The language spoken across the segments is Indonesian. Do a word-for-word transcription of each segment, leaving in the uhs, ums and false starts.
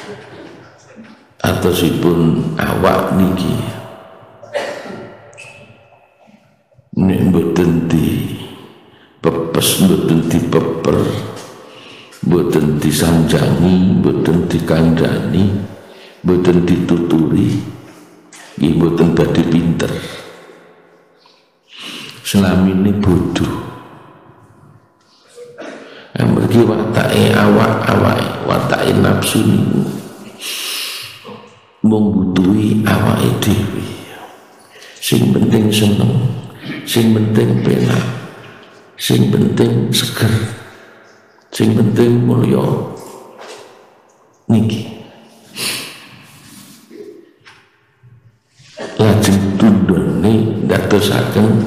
atosipun awak niki nek mboten di pepes, mboten dipeper, mboten disanjangi, mboten dikandani, mboten dituturi, nggih mboten badhe pinter. Selamine bodoh. Amargi watake awak-awake, watake nafsu niku mung butuhi awake dhewe. Sing penting seneng, sing penting penak, sing penting seger, sing penting mulya niki. Lajeng tundone ndadosaken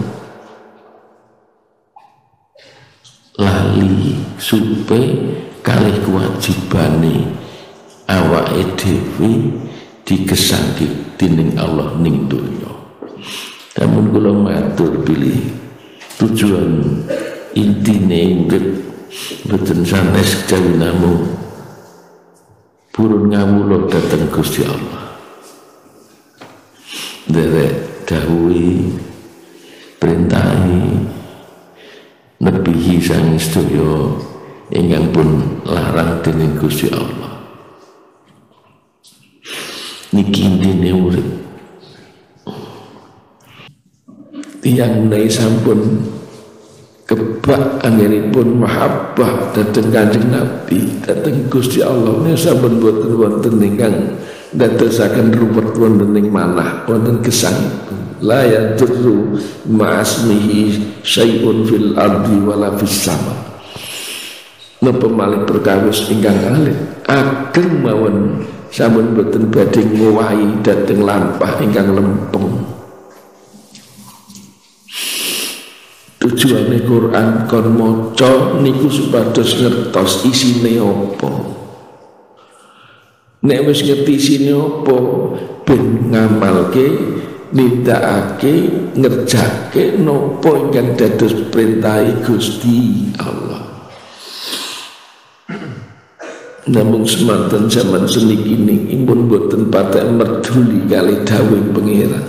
lali supe kalih kewajibane awake dhewe digesangke dening Allah ning donya. Namun kula matur pilih tujuan intine urip boten sanes kejawi namung purun ngawula dhateng Gusti Allah. Derek dawuhi perintahi nebihi sang sedaya ingkang pun larang dening Gusti Allah. Niki intine urip. Tiyang menawi sampun kebak anggenipun mahabbah dhateng Kanjeng Nabi, dhateng Gusti Allah menawi sampun boten wonten ingkang ndadosaken ruwet wonten ing manah, wonten gesangipun. La yadurru ma'asmihi syai'un fil ardi wala fis sama. Napa malih perkawis ingkang alit ageng mawon sampun boten badhe ngowahi dhateng lampah ingkang lempeng. Tujuane Quran kon maca niku supados ngertos isine apa. Nek wis ngerti isine apa ben ngamalke, nindakake, ngerjake napa ingkang dados perintahe Gusti Allah. Namung semanten zaman seniki niki pun boten patek merduli kali dawuh pangeran.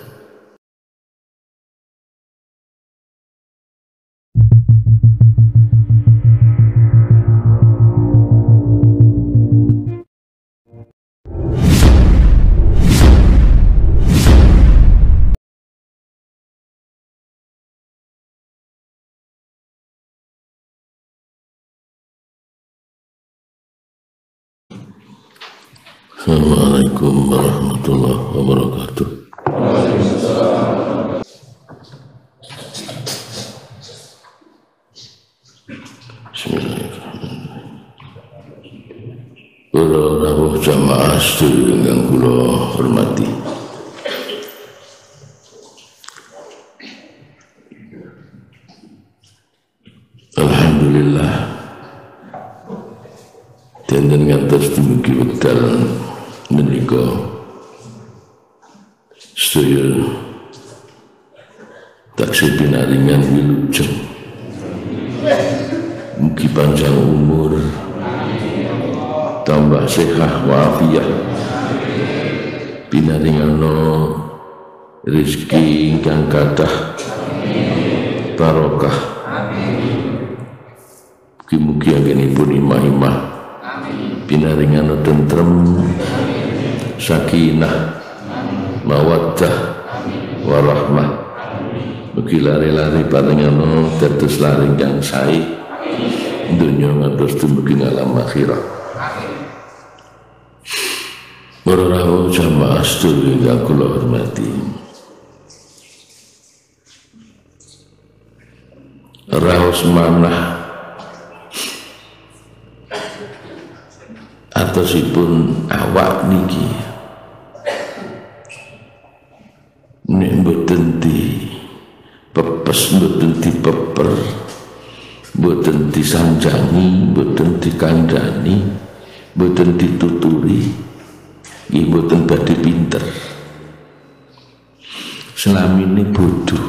Assalamualaikum warahmatullahi wabarakatuh. Bismillahirrahmanirrahim. Para rawuh jamaah sedaya ingkang kula hormati. Alhamdulillah dinten ngantos dumugi wekdal menika sedaya taksih pinaringan wilujeng, mugi panjang umur, tambah sehat walafiat, pinaringana rezeki ingkang kathah barokah, mugi-mugi anggenipun imah-imah pinaringana tentrem, sakinah, mawaddah, warahmah. Mugi lari-lari paringana dados lari kang sae donya ngantos dumugi alam akhirat. Para rawuh jamaah sedaya ingkang kula hormati. Raos manah atosipun awak niki nek mboten di pepes, mboten dipeper, mboten disanjangi, mboten dikandani, mboten dituturi, nggih mboten badhe pinter. Selamine bodoh.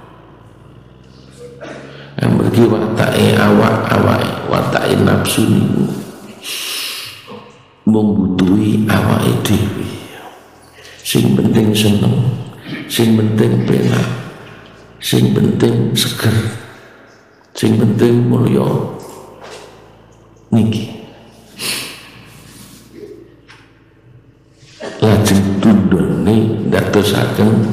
Amargi watake awak-awake, watake nafsu niku membutuhi awake dhewe. Sing penting seneng, sing penting penak, sing penting seger, sing penting mulya niki. Lajeng tundone ndadosaken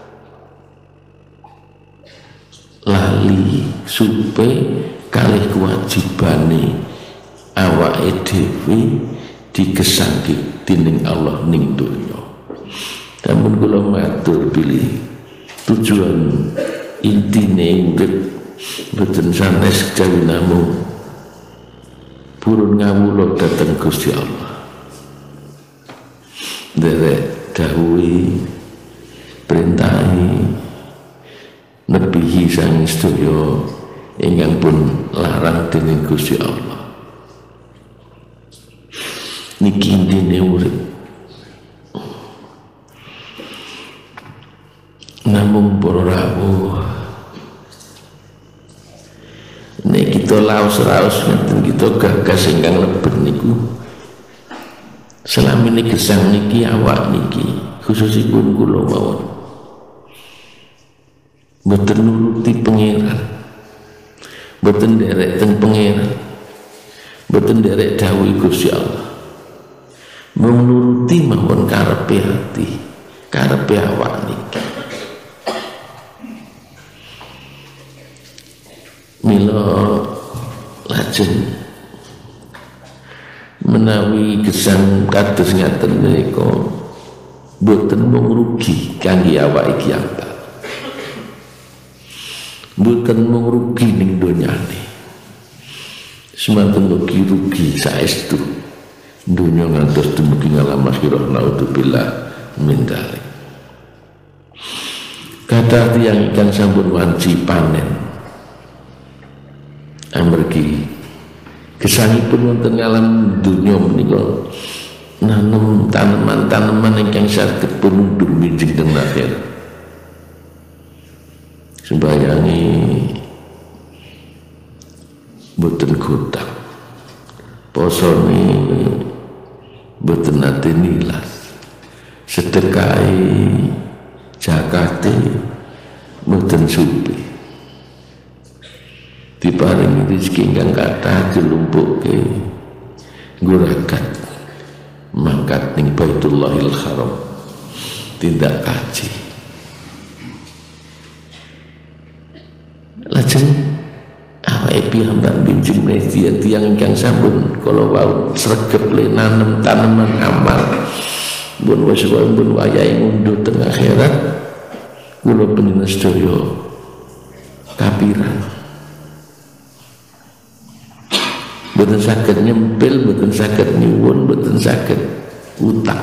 lali supe kalih kewajibane awake dhewe digesangke dening Allah ning donya. Namun kula matur pilih tujuan intine urip boten sanes kejawi namung purun ngawula dhateng Gusti Allah. Derek dawuhi perintahi nebihi sang sedaya ingkang pun larang dening Gusti Allah. Niki intine urip. Namung para rawuh nek kita laos-raos ngeten kita gagas ingkang lebet niku selamine gesang niki awak niki khususipun kula mawon boten nuruti pangeran, boten derek teng pangeran, boten derek dawuh Gusti Allah, menuruti mawon karepe ati, karepe awak niki. Mila lajeng menawi gesang kados ngaten menika boten mung rugi kangge awak iki apa. Boten mung rugi ning donyane. Semanten mugi rugi saestu dunya ngantos dumugi ngalam akhirah naudzubillah min dzalik. Kathah tiyang ingkang sampun wanci panen amargi gesangipun wonten ngalam dunya menika nanem taneman-taneman ingkang saged punundur minjing teng akhirat. Sembayangi boten gotak, posone boten nate nilas, sedekahe zakate boten supi. Diparingi rezeki ingkang kathah dilumpukke ngurakat mangkat ning Baitullahil Haram tindak kaji. Lajeng awake piyambak binjing media tiyang ingkang sampun kala wau sregep le nanem taneman amal pun wis pun wayahe ngunduh teng akhirat kula panjenengan sedaya kapiran. Boten saged nyempil, boten saged nyuwun, boten saged utang.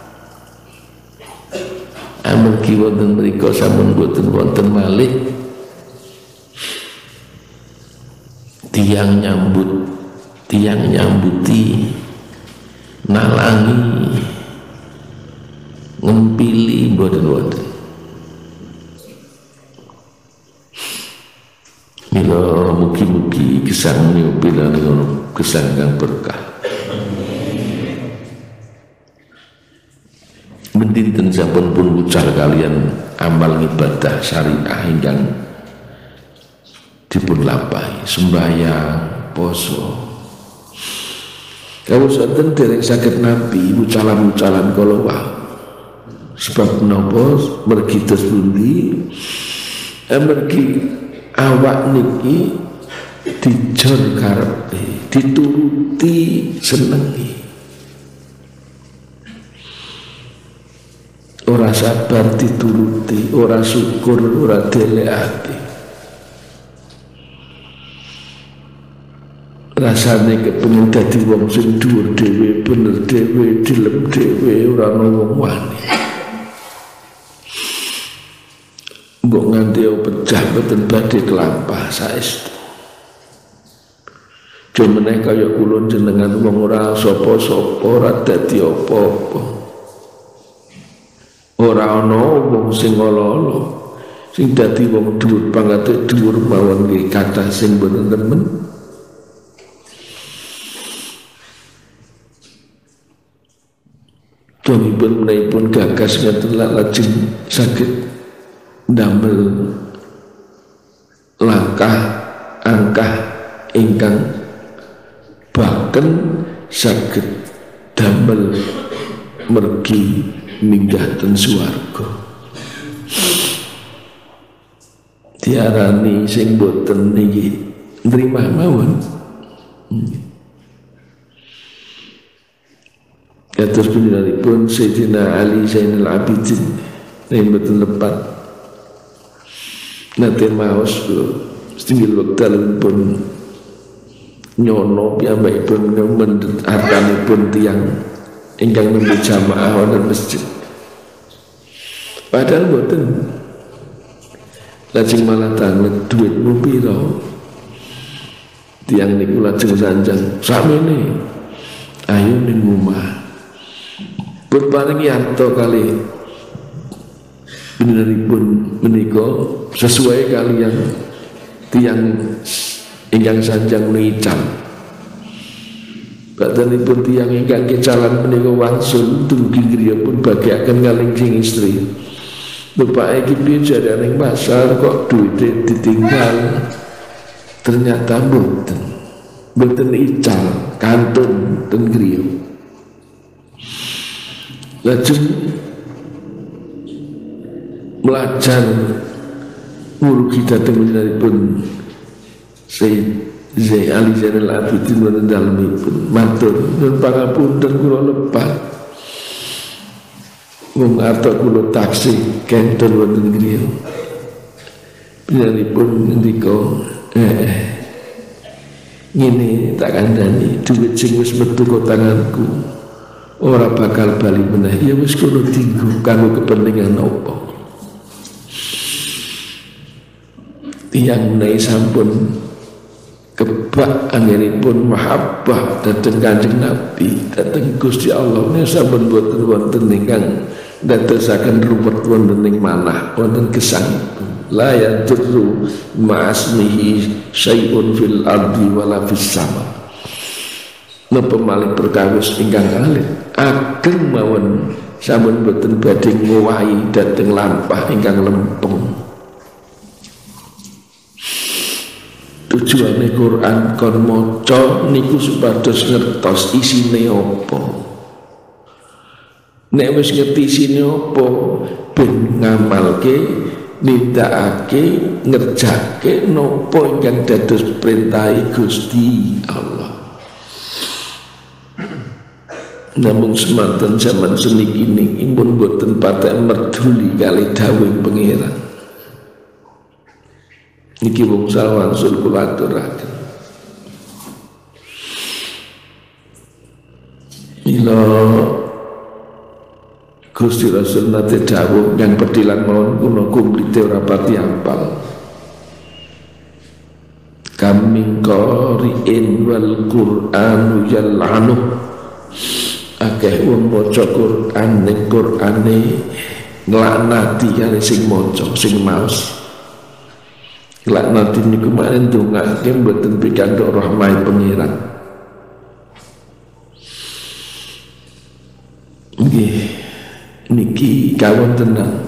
Amargi wonten mriku sampun boten wonten malih tiang nyambut, tiang nyambuti, nalangi, ngempili boten wonten. Mila mugi-mugi gesang nyupilan ngono gesang kang berkah. Mendinten sampun pun ucal kalian amal ibadah syariah ingkang dipun lampahi sembahyang, poso. Kawusanten dereng saged nampi ucalan-ucalan kala wau. Sebab menapa mergi tes pundi? Mergi awak niki dijon karepe, dituruti senengi. Ora sabar dituruti, ora syukur, ora delekake. Rasane kepengin dadi wong sing dhuwur dhewe, bener dhewe, dilem dhewe, ora ana wong wani. Mbok nganti pecah boten badhe kelampah saestu. Jumeneh kaya kula jenengan wong ora sapa-sapa, ora dadi apa-apa. Ora ana wong sing ala-ala, sing dadi wong dhuwur pangate dhuwur mawon nggih kathah sing boten temen. Dongipun menaipun gagas ngaten lajeng saged damel langkah angkah ingkang bahkan saged damel mergi minggah ten swarga. Diarani sing boten niki nrima mawon. Kados pinanipun Sayyidina Ali Zainal Abidin yang boten lepat nate maos setinggil wekdal pun nyono piyambakipun mendhet hartanipun tiyang ingkang nembe jamaah wonten masjid. Padahal boten lajeng malah tanget duitmu pira. Tiyang niku lajeng sanjang sakmene ayo ning omah berparingi harta kali beneripun menika sesuai kalian tiyang ingkang sanjang nical. Badanipun tiyang ingkang kecalan menika wangsul dumugi griya pun bagiaken kaling sing istri. Bapak iki piye jarane ning pasar kok duite ditinggal. Ternyata mboten. Mboten ical, kantun ten griya. Lajeng belajar murugi dateng menaripun Sayyid Zain Ali Zainal Abidin wonten dalemipun matur nyuwun pangapunten kula lepat mung arta kula taksih kenten wonten griya. Panjenenganipun ngendika eh ngene tak kandhani duit sing wis metu ka tanganku ora bakal bali meneh, ya wis kono dienggo kanggo kepentingan apa. Tiyang menawi sampun kebak anggenipun mahabbah dhateng Kanjeng Nabi, dhateng Gusti Allah menawi sampun boten wonten ingkang dadosaken ruwet wonten ing manah wonten gesangipun. La yadurru ma'asmihi syai'un fil ardi wala fis sama. Napa malih perkawis ingkang alit ageng mawon sampun boten badhe ngowahi dhateng lampah ingkang lempeng. Tujuane Quran kon maca niku supados ngertos isine apa. Nek wis ngerti isine apa ben ngamalke nindakake ngerjake napa ingkang dados perintah Gusti Allah. Namun semanten zaman seniki niki pun boten patek merduli kali dawuh pangeran. Niki wong sawansul kula aturaken. Mila Gusti Rasul nate dawuh yang pedilan mawon kula kumplite ora pati apal. Kaming qari'in wal Qur'anu yal'anu. Akeh wong maca Quran ning Qur'ane nglaknati kali sing maca sing maos. Nglaknati niku manen ndongake mboten pikantuk rahmah pangeran. Nggih niki kawon tenang.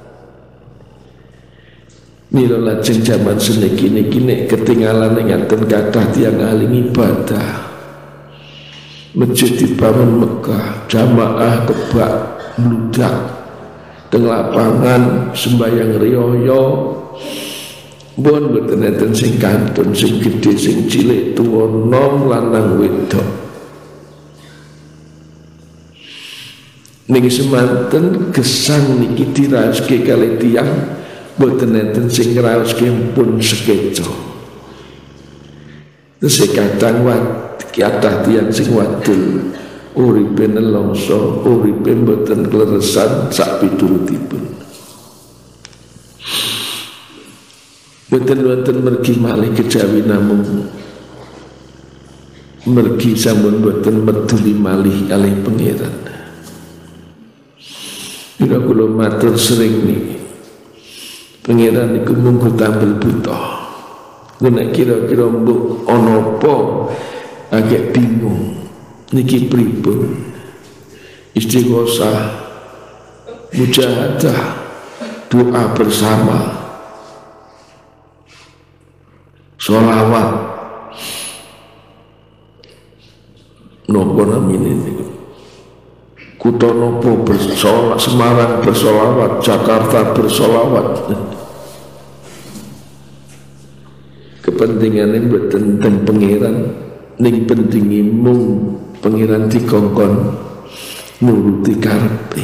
Mila lajeng jaman seniki niki nek ketinggalan ngaten kathah tiyang ahli ibadah. Masjid dibangun Mekah, jamaah kebak bludak teng lapangan sembayang riyo bon boten enten sing kantun sing gedhe sing cilik tuwa nom lanang wedok. Ning semanten gesang niki diraoske kalih tiyang boten enten sing ngraoske pun sekeca. Tesih kadang wat kiatah tiyang sing wadul uripe nelongso uripe mboten kleresan sak piturutipun. Mboten wonten mergi malih kejawi namung mergi sampun mboten meduli malih kalih pangeran. Bila kula matur sering niki pangeran niku munggo tampil buta. Nek kira-kira mbok ana apa agak bingung niki pripun istighosah, mujahadah, doa bersama, sholawat, nopo namine niku. Kutha nopo bersolawat, Semarang bersolawat, Jakarta bersolawat. Kepentingannya mboten teng pangeran, ning pentingi mung pangeran dikongkon nuruti karepe.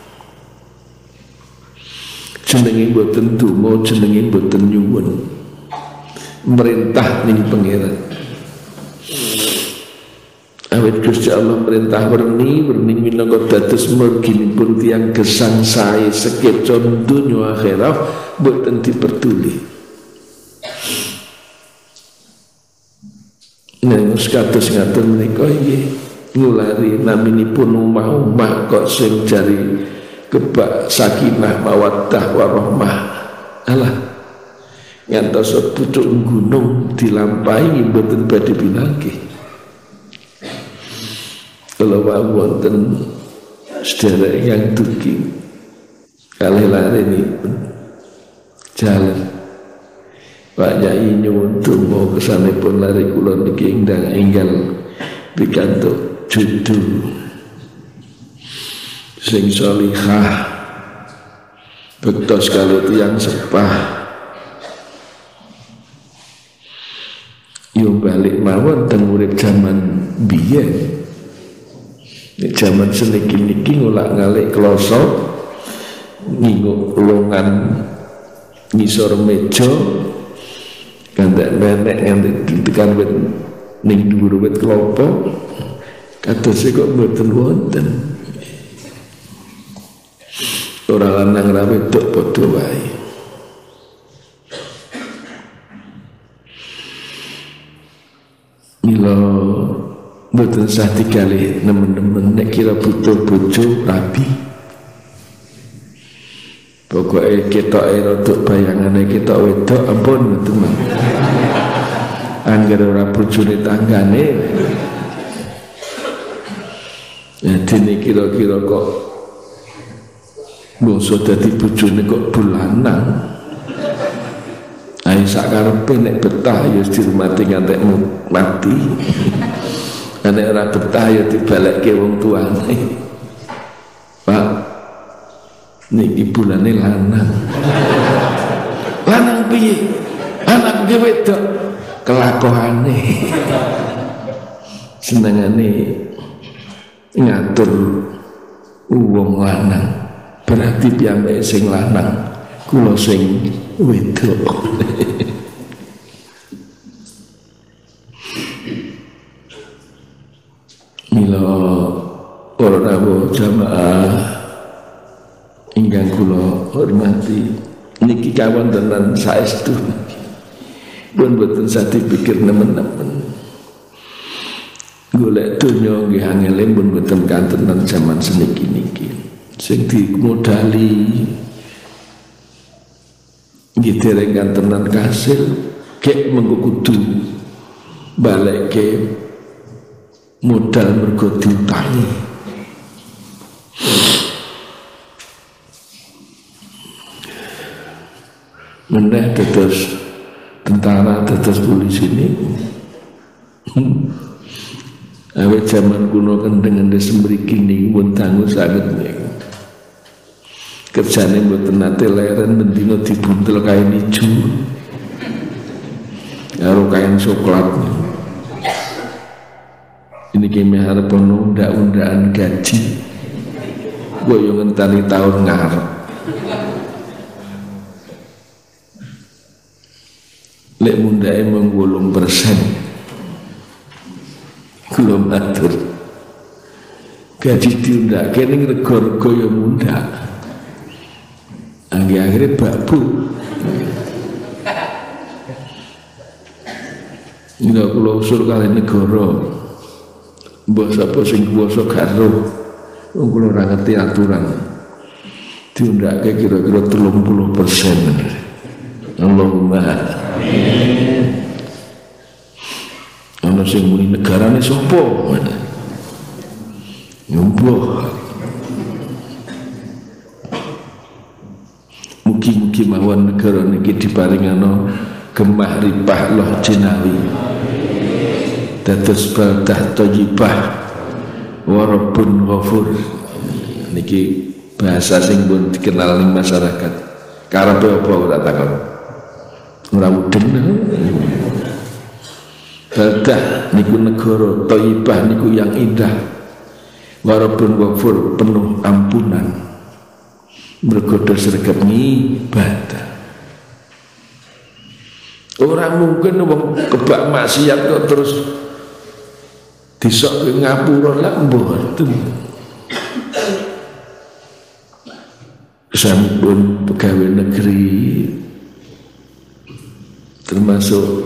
Jenenge mboten donga, jenenge mboten nyuwun. Merintah ning pangeran. Awit Gusti Allah perintah werni werni minangka dados merginipun tiyang gesang sae sekeca donya akhirat mboten diperduli. Nek kados ngaten menika iki ngulari naminipun omah-omah kok sing jari kebak sakinah mawaddah warahmah. Alah ngantos pucuk gunung dilampahi mboten badhe pinanggih. Kalau wonten sedherek yang dugi kalih lare nipun jalan Pak Yai nyuwun donga kesanipun lare kula niki ndang enggal pikantuk judul sing sholihah bektos kalau tiyang sepah yo balik mawon teng urip jaman biyen. Nek jaman seniki-niki ngulak ngalik kloso nginguk longan ngisor meja kandak nenek yang ditekan wit ning dhuwur wit klopo kadose kok mboten wonten. Ora lanang ra wedok padha wae. Mila mboten sah dikalih nemen-nemen nek kira butuh bojo rabi. Pokoke ketoke rada bayangane ketok wedok ampun temen. Angger ora bojone tanggane. Ya dene kira-kira kok bangsa dadi bojone kok bulanang. Ayo sakarepe nek betah ya dirumati ngantek mati. Nek ora betah ya dibalekke wong tuane. Pak, niki bulane lanang. Lanang piye? Anak ge wedok kelakuane. Senengane ngatur wong lanang. Berarti piyambake sing lanang, kula sing wedok. Mila para rawuh jamaah ingkang kula hormati, niki kawontenan saestu pun boten sadi pikir nemen-nemen. Golek donya nggih angel pun boten kantenan jaman seniki niki. Sing dimodali nggih dereng kantenan kasil, kek mengko kudu balekke modal mergo diutangi. Meneh dados tentara, dados polisi ini. Awet zaman kuno kendeng ndes mriki niku pun tangguh saged niku. Kerjane mboten nate leren bendina dibuntel kain ijo. Karo kain coklat. Ini kami harap undang-undangan gaji gue yang ngentani tahun ngarep lek munda emang wolung persen belum atur gaji diundak kene rego-rego yang munda akhir-akhirnya babu ini kalau usul kali negara bos apa sing kuwasa karo wong kula ora ngerti aturan diundake kira-kira tiga puluh persen. Allahumma amin. Ana sing muni negarane sapa? Nyumbuh mugi-mugi mawon negara niki diparingano gemah ripah loh jinawi dados baldah thayyibah wa rabbun ghafur. Niki bahasa sing pun dikenal ning masyarakat. Karepe apa ora takon? Ora mudeng. Baldah niku negara thayyibah niku yang indah. Wa rabbun ghafur penuh ampunan. Mergo sregep ngibadah. Orang mungkin wong kebak maksiat kok terus disok ke ngapura lah mboten. Sampun pegawai negeri termasuk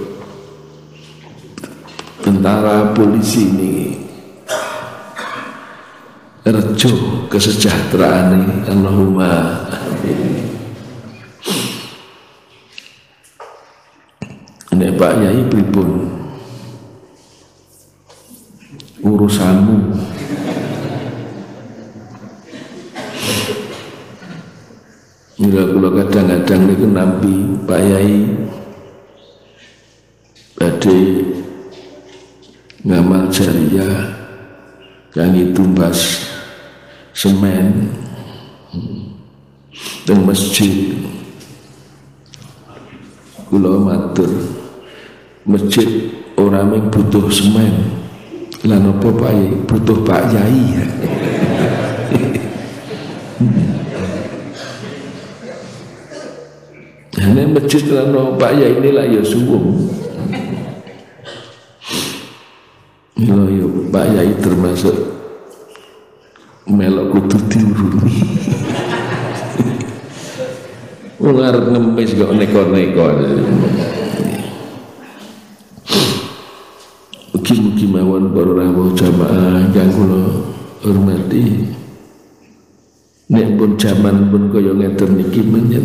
tentara polisi ini rejo kesejahteraan ini, Allahumma amin. Nek Pak Yai pripun urusanmu? Mila kula kadang-kadang niku nampi Pak Yai badhe ngamal jariah kangge tumbas semen teng masjid. Kula matur masjid orang yang butuh semen lan apa Pak Yai butuh Pak Yai. Hanya masjid lan Pak Yai inilah ya suwung. Lho ya Pak Yai termasuk melok kudu diuruni. Wong arep ngemis kok neko-neko. Mugi-mugi mawon para rawuh jamaah kang kula hormati. Nek pun jaman pun kaya ngeten niki menyen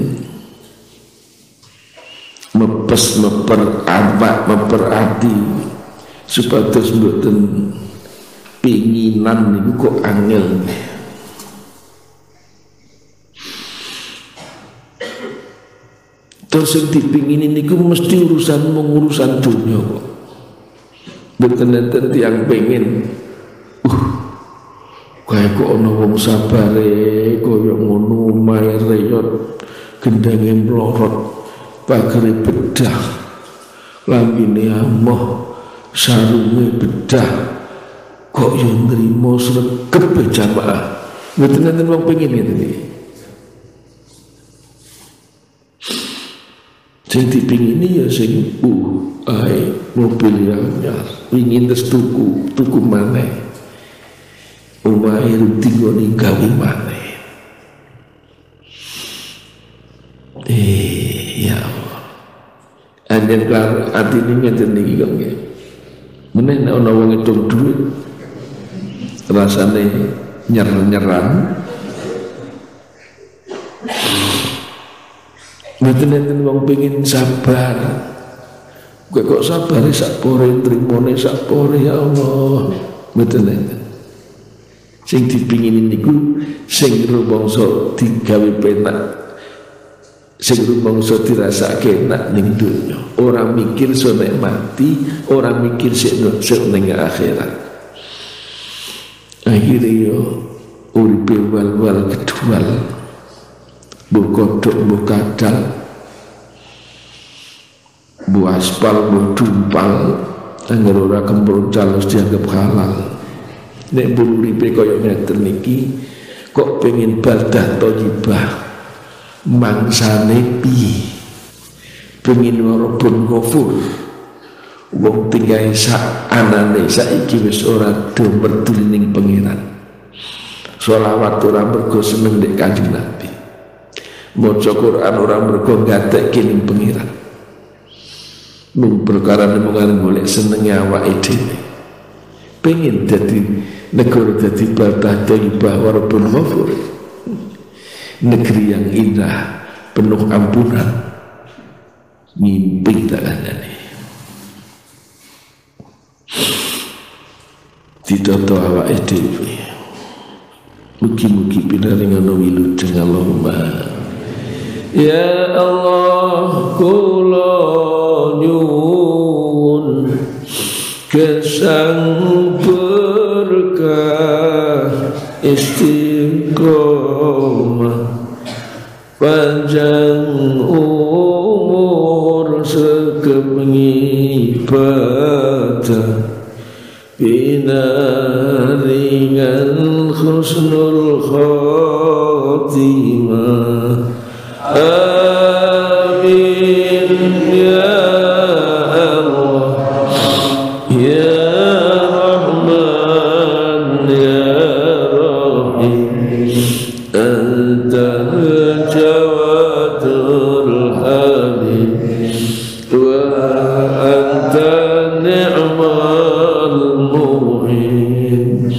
mepes meper awak meper ati supados mboten pinginan niku kok angel. Terus yang dipingin niku mesti urusan mengurusan dunia kok. Betul-betul yang pengen uh kaya kok ana wong sabare kaya ngono mae reyot gendenge mlorot pagere bedah lambine amoh sarunge bedah kok yo nrimo sregep jamaah. Betul-betul wong pengen ngene iki. Sing dipingini ya sing uh ai mobil anyar ingin terus tuku tuku maneh omahe rutinggone gawe maneh. Eh ya Allah anjen klar atine ngeten niki kok nggih meneh nek ana wong ngitung dhuwit rasane nyer-nyeran. Mboten-enten wong pengin sabar. Kowe kok sabare sak pore trimone sak pore ya Allah. Mboten-enten. Sing dipingini niku sing rumangsa digawe penak. Sing rumangsa dirasake enak ning donya. Ora mikir so nek mati, ora mikir sik ning akhirat. Akhire yo uripe wal-wal kedhual. Bu kodok, bu kadal, bu aspal, bu dumpal, anggar ora kempul calus dianggap halal. Nek bulu ripe kaya ngeten niki, kok pengen baldah thayyibah, mangsane piye? Pengen Rabbun Ghafur, wong tinggahe sak anane saiki wis ora do merduli ning pengiran. Sholawat ora mergo seneng nek Kanjeng Nabi. Maca Quran orang mergo ngatekke ning pengiran. Mung perkara nemongan golek senenge awake dhewe. Pengen dadi negara dadi baldah thayyibah wa rabbul ghafur. Negeri yang indah, penuh ampunan. Mimpi tak kandhane. Ditoto awake dhewe. Mugi-mugi pinaringan wilujeng Allahumma. Ya Allah kula nyuwun gesang berkah istiqomah panjang umur sekep ibadah binaringan husnul khatimah. Amin ya Allah ya Rahman ya Rahim Antal Jawadul Halim wa anta ni'mal mu'in.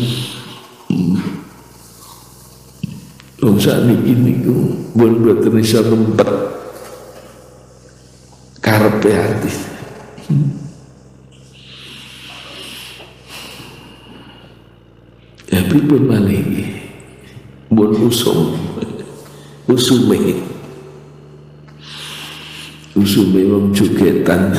Wong sakniki niku mun boten iso nempet karepe ati. Ya pripun malih iki? Mun usum usume usume wong jogetan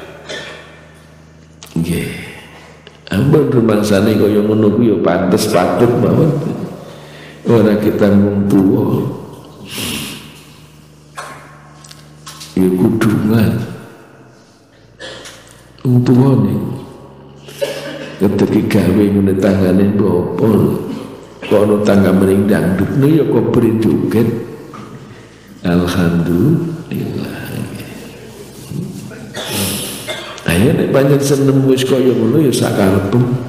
nggih. Ampun rumangsane kaya ngono kuwi ya pantes patut mawon. Ora kita wong tuwa ya kudungan wong tuwa nih ketika gawe ngene tangane bopol kono tangga mering dangdut nih ya kok beri joget. Alhamdulillah. Ayo nek pancen seneng wis kaya ngono ya sakarepmu.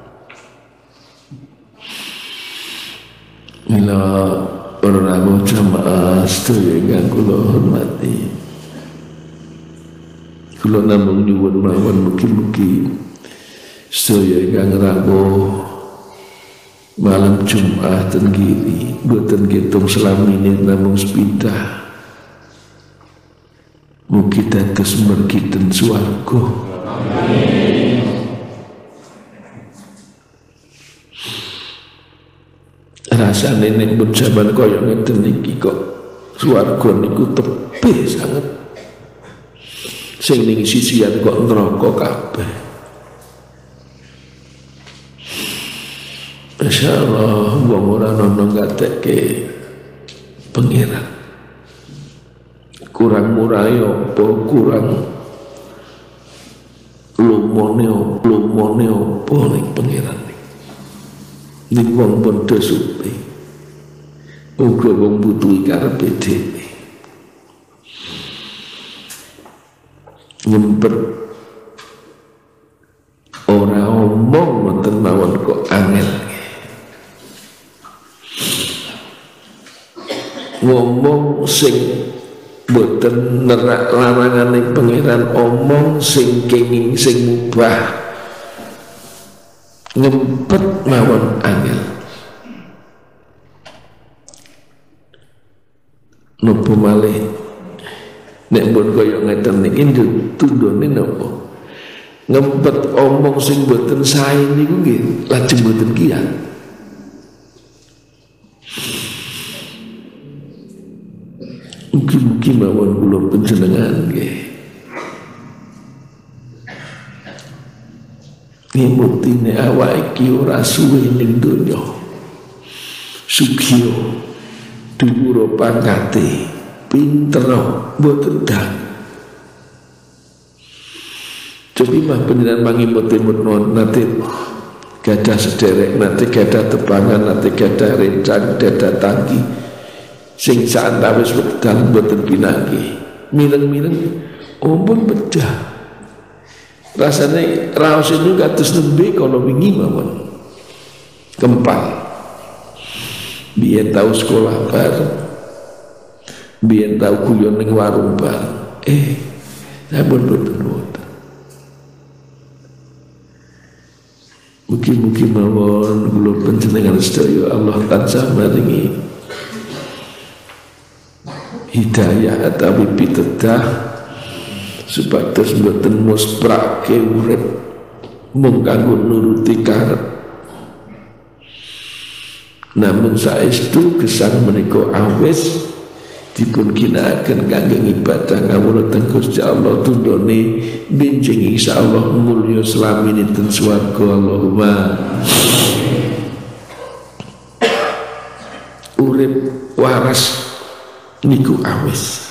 Mila para jamaah sedaya ingkang kula hormati, kula namung nyuwun mawon mugi-mugi sedaya ingkang rawuh malam Jumat ten giri boten kitung selamine namung sepindah. Mugi dados mergi ten swarga. Amin. Rasane nek pun jaman kaya ngeten iki kok swarga niku tebih sanget. Sing ning sisian kok neraka kabeh. Insyaallah wong ora ana ngatekke pengiran. Kurang murai apa kurang lumone lumone apa ning pengiran. Ning wong padha supi uga wong butuhi karepe dhewe nyempet ora omong wonten mawon kok angel ngomong sing boten nerak larangane pangeran, omong sing kenging sing mubah ngempet mawon angel. Napa malih nek pun kaya ngeten niki tundone napa ngempet omong sing boten sae niku nggih lajeng boten kiat. Mugi-mugi mawon kula panjenengan nggih ngemuktine awake iki ora suwe ning donya. Sugih dhuwur pangkate, pinter mboten dak. Cobi mah panjenengan mangimut-imut nate gadah sederek, nate gadah tebangan, nate gadah rencang, gadah tangki. Sing santawis wedal mboten pinanggih. Mireng-mireng ompun pecah. Rasanya raos itu kados nembe kalau wingi mawon kempal. Biyen tahu sekolah bareng, biyen tahu guyon ning warung bareng. Eh, sampun boten wonten. Mugi-mugi mawon kula panjenengan sedaya Allah tansah maringi hidayah atawi pitedah supados mboten musprake urip mung kanggo nuruti karep, namun saestu gesang menika awis dipun ginakaken kangge ibadah ngawula teng Gusti Allah tundone benjing insyaallah mulya slaminipun swarga Allahumma. Urip waras niku awis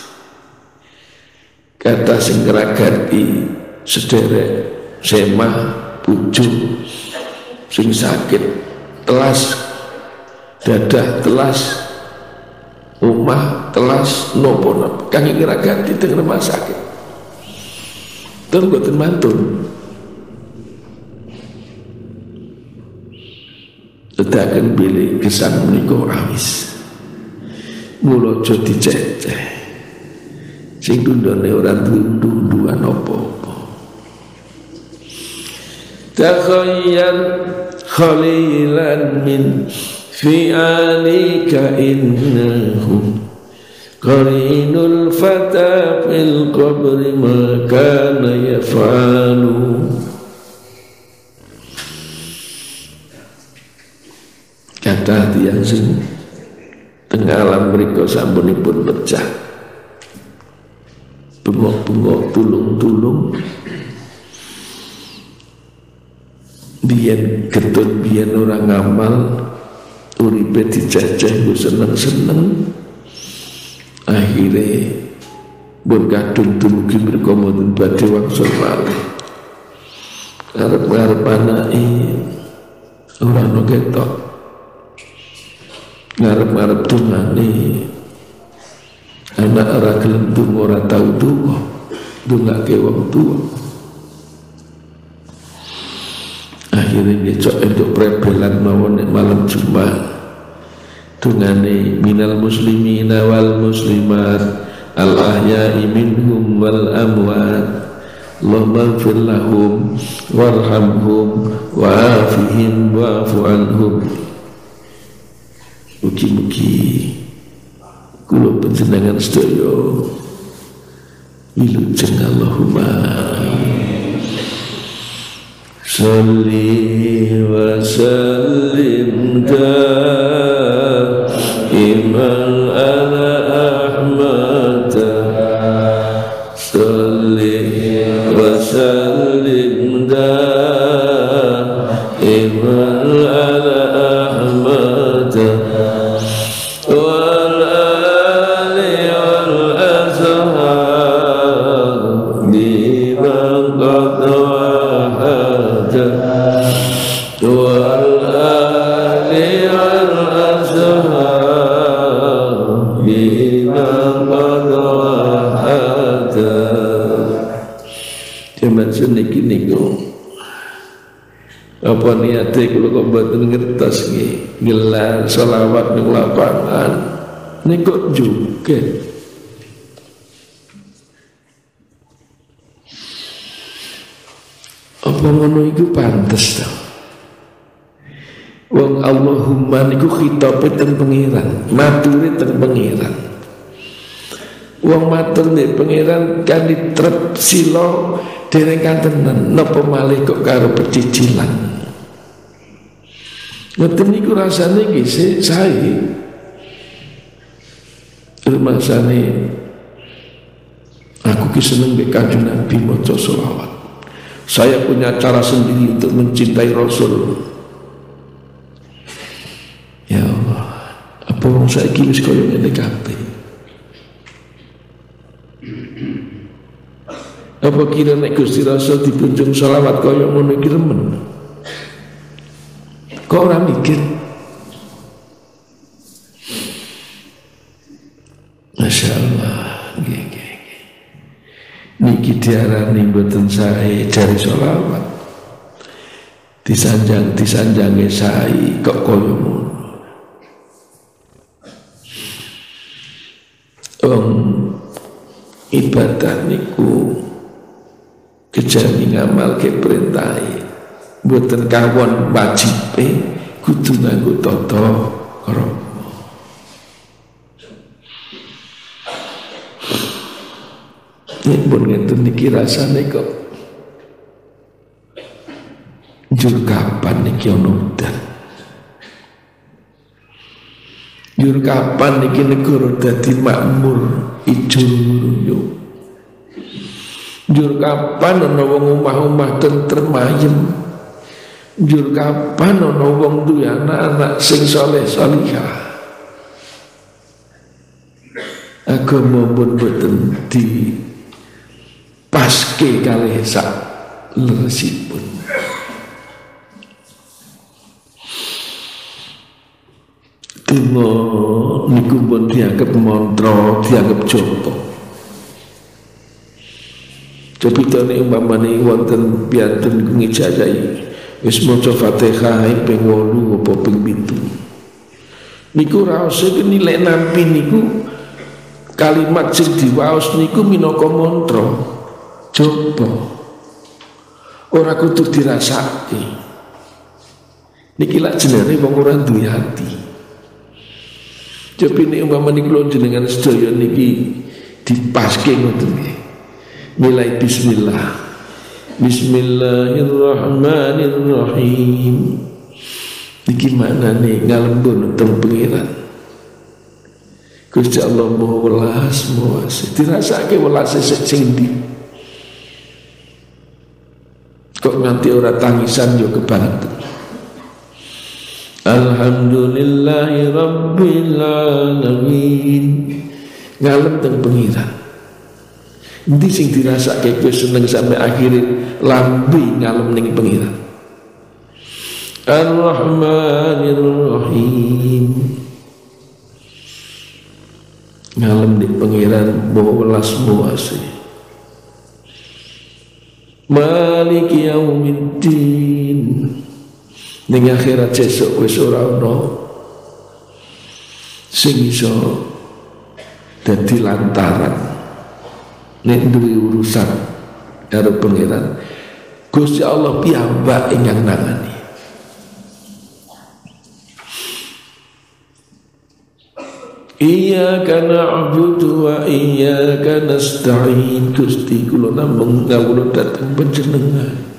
kata sing ngragati sederek semah pucuk sing sakit telas dadah telas omah telas nopo-nopo kangge ngragati teng rumah sakit tur boten mantun tedaken bilih gesang menika awis mula aja diceceh sing tundone ora dundu-dunduan apa-apa. Takhayyal khalilan min fi'alika innahu qarinul fata fil qabri ma kana yaf'alu. Kata tiyang sing tengah alam mriko sampunipun pecah bengok-bengok tulung-tulung biyen getut biyen orang ngamal uripe dijajah ku seneng-seneng akhire pun kadung dumugi mriko mboten badhe wangsul malih arep-arep anake ora ono ketok ngarep-ngarep tungane anak ora gelem donga ora tau donga dongake wong tuwa akhirnya besok untuk prebelan mawon malam Jumat dungane minal muslimina wal muslimat al ahya'i minhum wal amwat Allahumma ighfir lahum warhamhum wa'afihim wa'fu anhum. Mugi-mugi kula panjenengan sedaya wilujeng Allahumma sholli wa sallim daiman ala Ahmad sholli wa sallim daiman ala Ahmad wal ali wal azhar di bangkat niki niku apa niate kula kok mboten ngertos nggih gelar selawat ning lapangan niku juga apa ngono iku pantes to wong Allahumma niku khitabe teng pengiran maturi teng pengiran wong matur nek pengiran kan ditrep sila dereng kantenan napa malih kok karo pecicilan ngoten niku rasane nggih sae rumasane aku ki seneng mek Kanjeng Nabi maca selawat saya punya cara sendiri untuk mencintai Rasul ya Allah apa wong saiki wis koyo ngene kabeh apa kira nek Gusti Rasul dipunjung selawat kaya ngono iki remen kok ora mikir Masya Allah nggih nggih niki diarani mboten sae dari selawat disanjang disanjange sae kok kaya ngono wong ibadah niku kejami ngamal ke perintahe mboten kawon wajibe kudu nganggo tata krama nek pun ngeten niki rasane kok njur kapan niki ono udan Jur kapan iki negara dadi makmur ijo yo. Jur kapan ana wong omah-omah tentrem ayem. Jur kapan ana wong duwe anak-anak sing saleh salihah. Agama pun boten di paske kalih sak leresipun. Timo niku pun dianggap mantra, dianggap japa. Tapi tane umpamane wonten piantun ngijazahi wis maca Fatihah ping wolu apa ping pitu. Niku raose nilai nampi niku kalimat sing diwaos niku minangka mantra japa. Ora kudu dirasake. Niki lak jenenge wong ora duwe ati. Tapi nek umpamane kula jenengan sedaya niki dipaske ngoten nggih. Mulai bismillah. Bismillahirrahmanirrahim. Niki maknane ngalembun teng pengiran. Gusti Allah Maha welas, Maha asih. Dirasake welase sing ndi? Kok nganti ora tangisan yo kebantu. Alhamdulillahi Rabbil Alamin. Ngalem teng pengiran. Endi sing dirasake kowe seneng sampai akhire lambe ngalem ning pengiran. Ar-Rahmanir Rahim. Ngalem ning pengiran Maha welas Maha asih. Maliki yaumiddin. Ning akhirat sesuk wis ora ana sing iso dadi lantaran nek duwe urusan karo pangeran. Gusti Allah piyambak ingkang nangani. Iyyaka na'budu wa iyyaka nasta'in. Gusti kula namung ngawula dhateng panjenengan.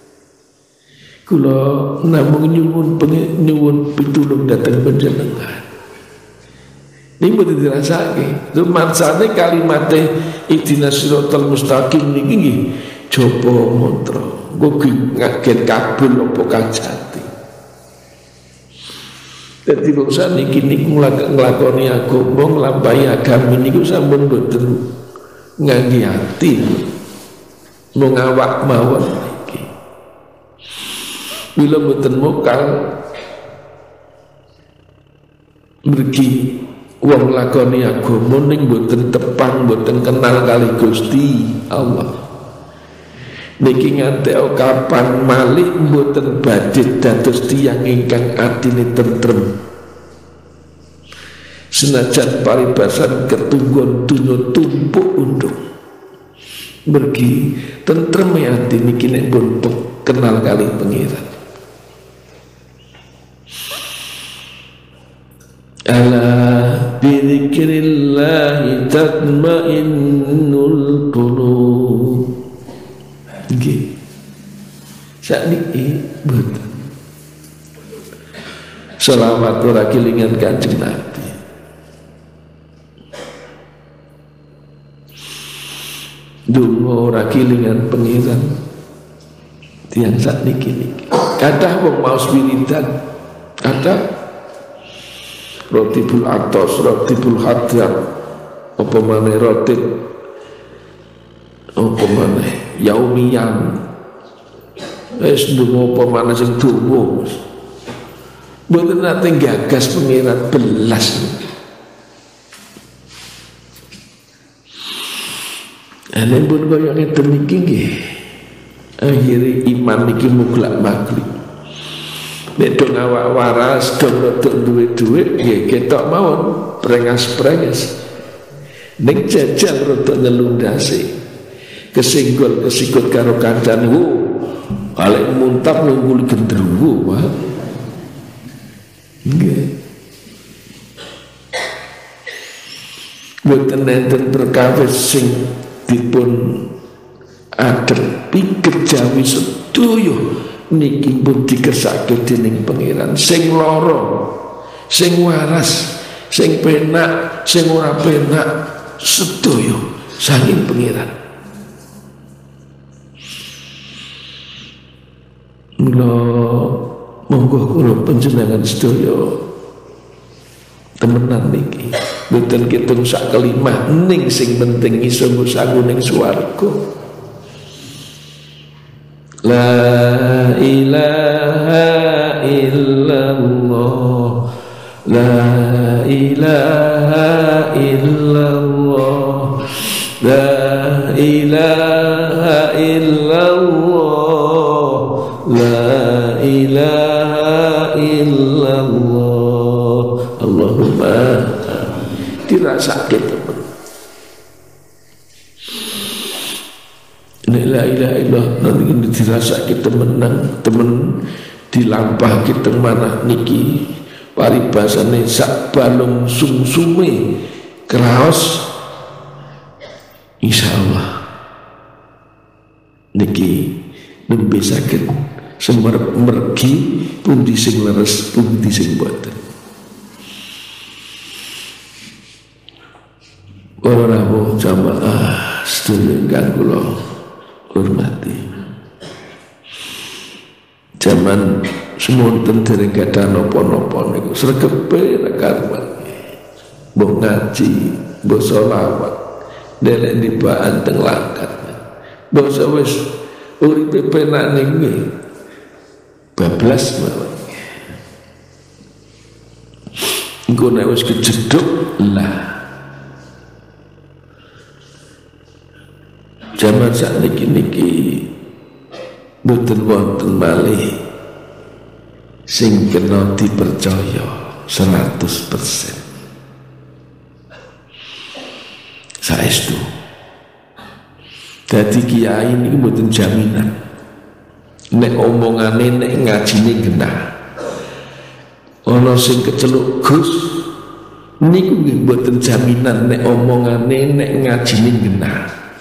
Kula namung nyuwun nyuwun pitulung dhateng panjenengan. Ini mboten dirasake. Rumangsane kalimate ihdinas siratal mustaqim niki nggih japa mantra. Nggo ngaget kabul apa kajati. Dadi kok saniki niku nglakoni agama nglampahi agama niku sampun mboten ngangge ati. Mung awak mawon. Bila mboten mokal mergi wong lakoni agama ning mboten tepang, mboten kenal kali Gusti Allah. Niki ngantek kapan malih mboten badhe dados tiyang ingkang atine tentrem. Senajan paribasan ketunggon dunya tumpuk undung. Mergi tentrem ati niki nek pun kenal kali pengiran. Ala bidzikrillahi tatmainnul qulub. Nggih. Sakniki mboten. Selawat ora kelingan Kanjeng Nabi. Donga ora kelingan pengiran. Tiyang sakniki niki. Kathah wong maos wiridan. Kathah Rotibul Atos, Rotibul Hadrat, apa maneh Rotib, apa maneh Yaumiyan, wis ndonga apa maneh sing dawa. Mboten nate gagas pengiran belas. Ane pun kaya ngeten iki nggih. Akhire iman iki muglak magluk. Nek dong awak waras, dong rodok duwe-duwe, ya ketok mawon, prengas-prengas. Nek jajal rodok ngelundasi, kesinggol kesikut karo kancan, wo, balik muntap nunggul gendruwo, wah. Nggih. Mboten enten perkawis sing dipun adepi kejawi sedoyo niki pun dikersake dening pangeran sing lara, sing waras, sing penak sing ora penak sedaya saking pengiran. Mula monggo kula panjenengan sedaya temenan niki mboten kitung sak kelimah ning sing penting iso sangu ning swarga. La ilaha illallah, la ilaha illallah, la ilaha illallah, la ilaha illallah. Allahumma dirasake temen. La ilaha illallah nanti dirasake temenan temen dilampah kita mana niki paribasane sak balung sumsume kraos insyaallah niki nembe saged semerep mergi pundi sing leres pundi sing boten. Ora mau jamaah sedaya kang kula hormati. Zaman semonten dereng gadah napa-napa niku sregepe rekaman. Mbok ngaji, mbok selawat, ndelek dibaan teng langkat. Mbok wis uripe penak niki bablas mawon. Engko nek wis kejeduk lah. Zaman saat niki-niki boten wonten malih sing kena dipercaya seratus persen. Saestu. Dadi kiai niki boten jaminan. Nek omongane nek ngajine genah. Ana sing keceluk Gus niku nggih boten jaminan nek omongane nek ngajine genah.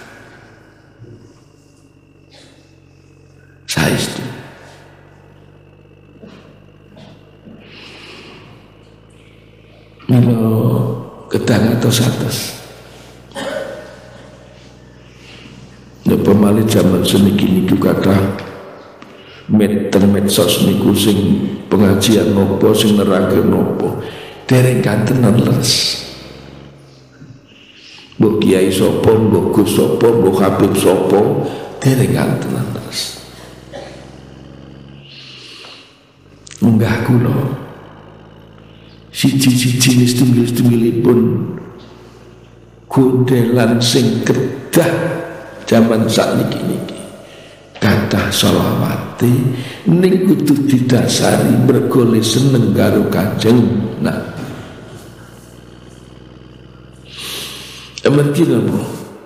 Saestu. Milo kedang atau satus. Napa malih jaman seniki niku kathah meter medsos niku sing pengajian nopo sing nerangke nopo dereng kantenan leres. Mbok kiai sapa, mbok Gus sapa, mbok Habib sapa dereng kantenan leres. Munggah kula siji-siji setunggal-setunggalipun kundelan sing kedah zaman sakniki-niki kathah selawate ning kudu didasari mergo seneng karo Kanjeng Nabi. Amargi napa?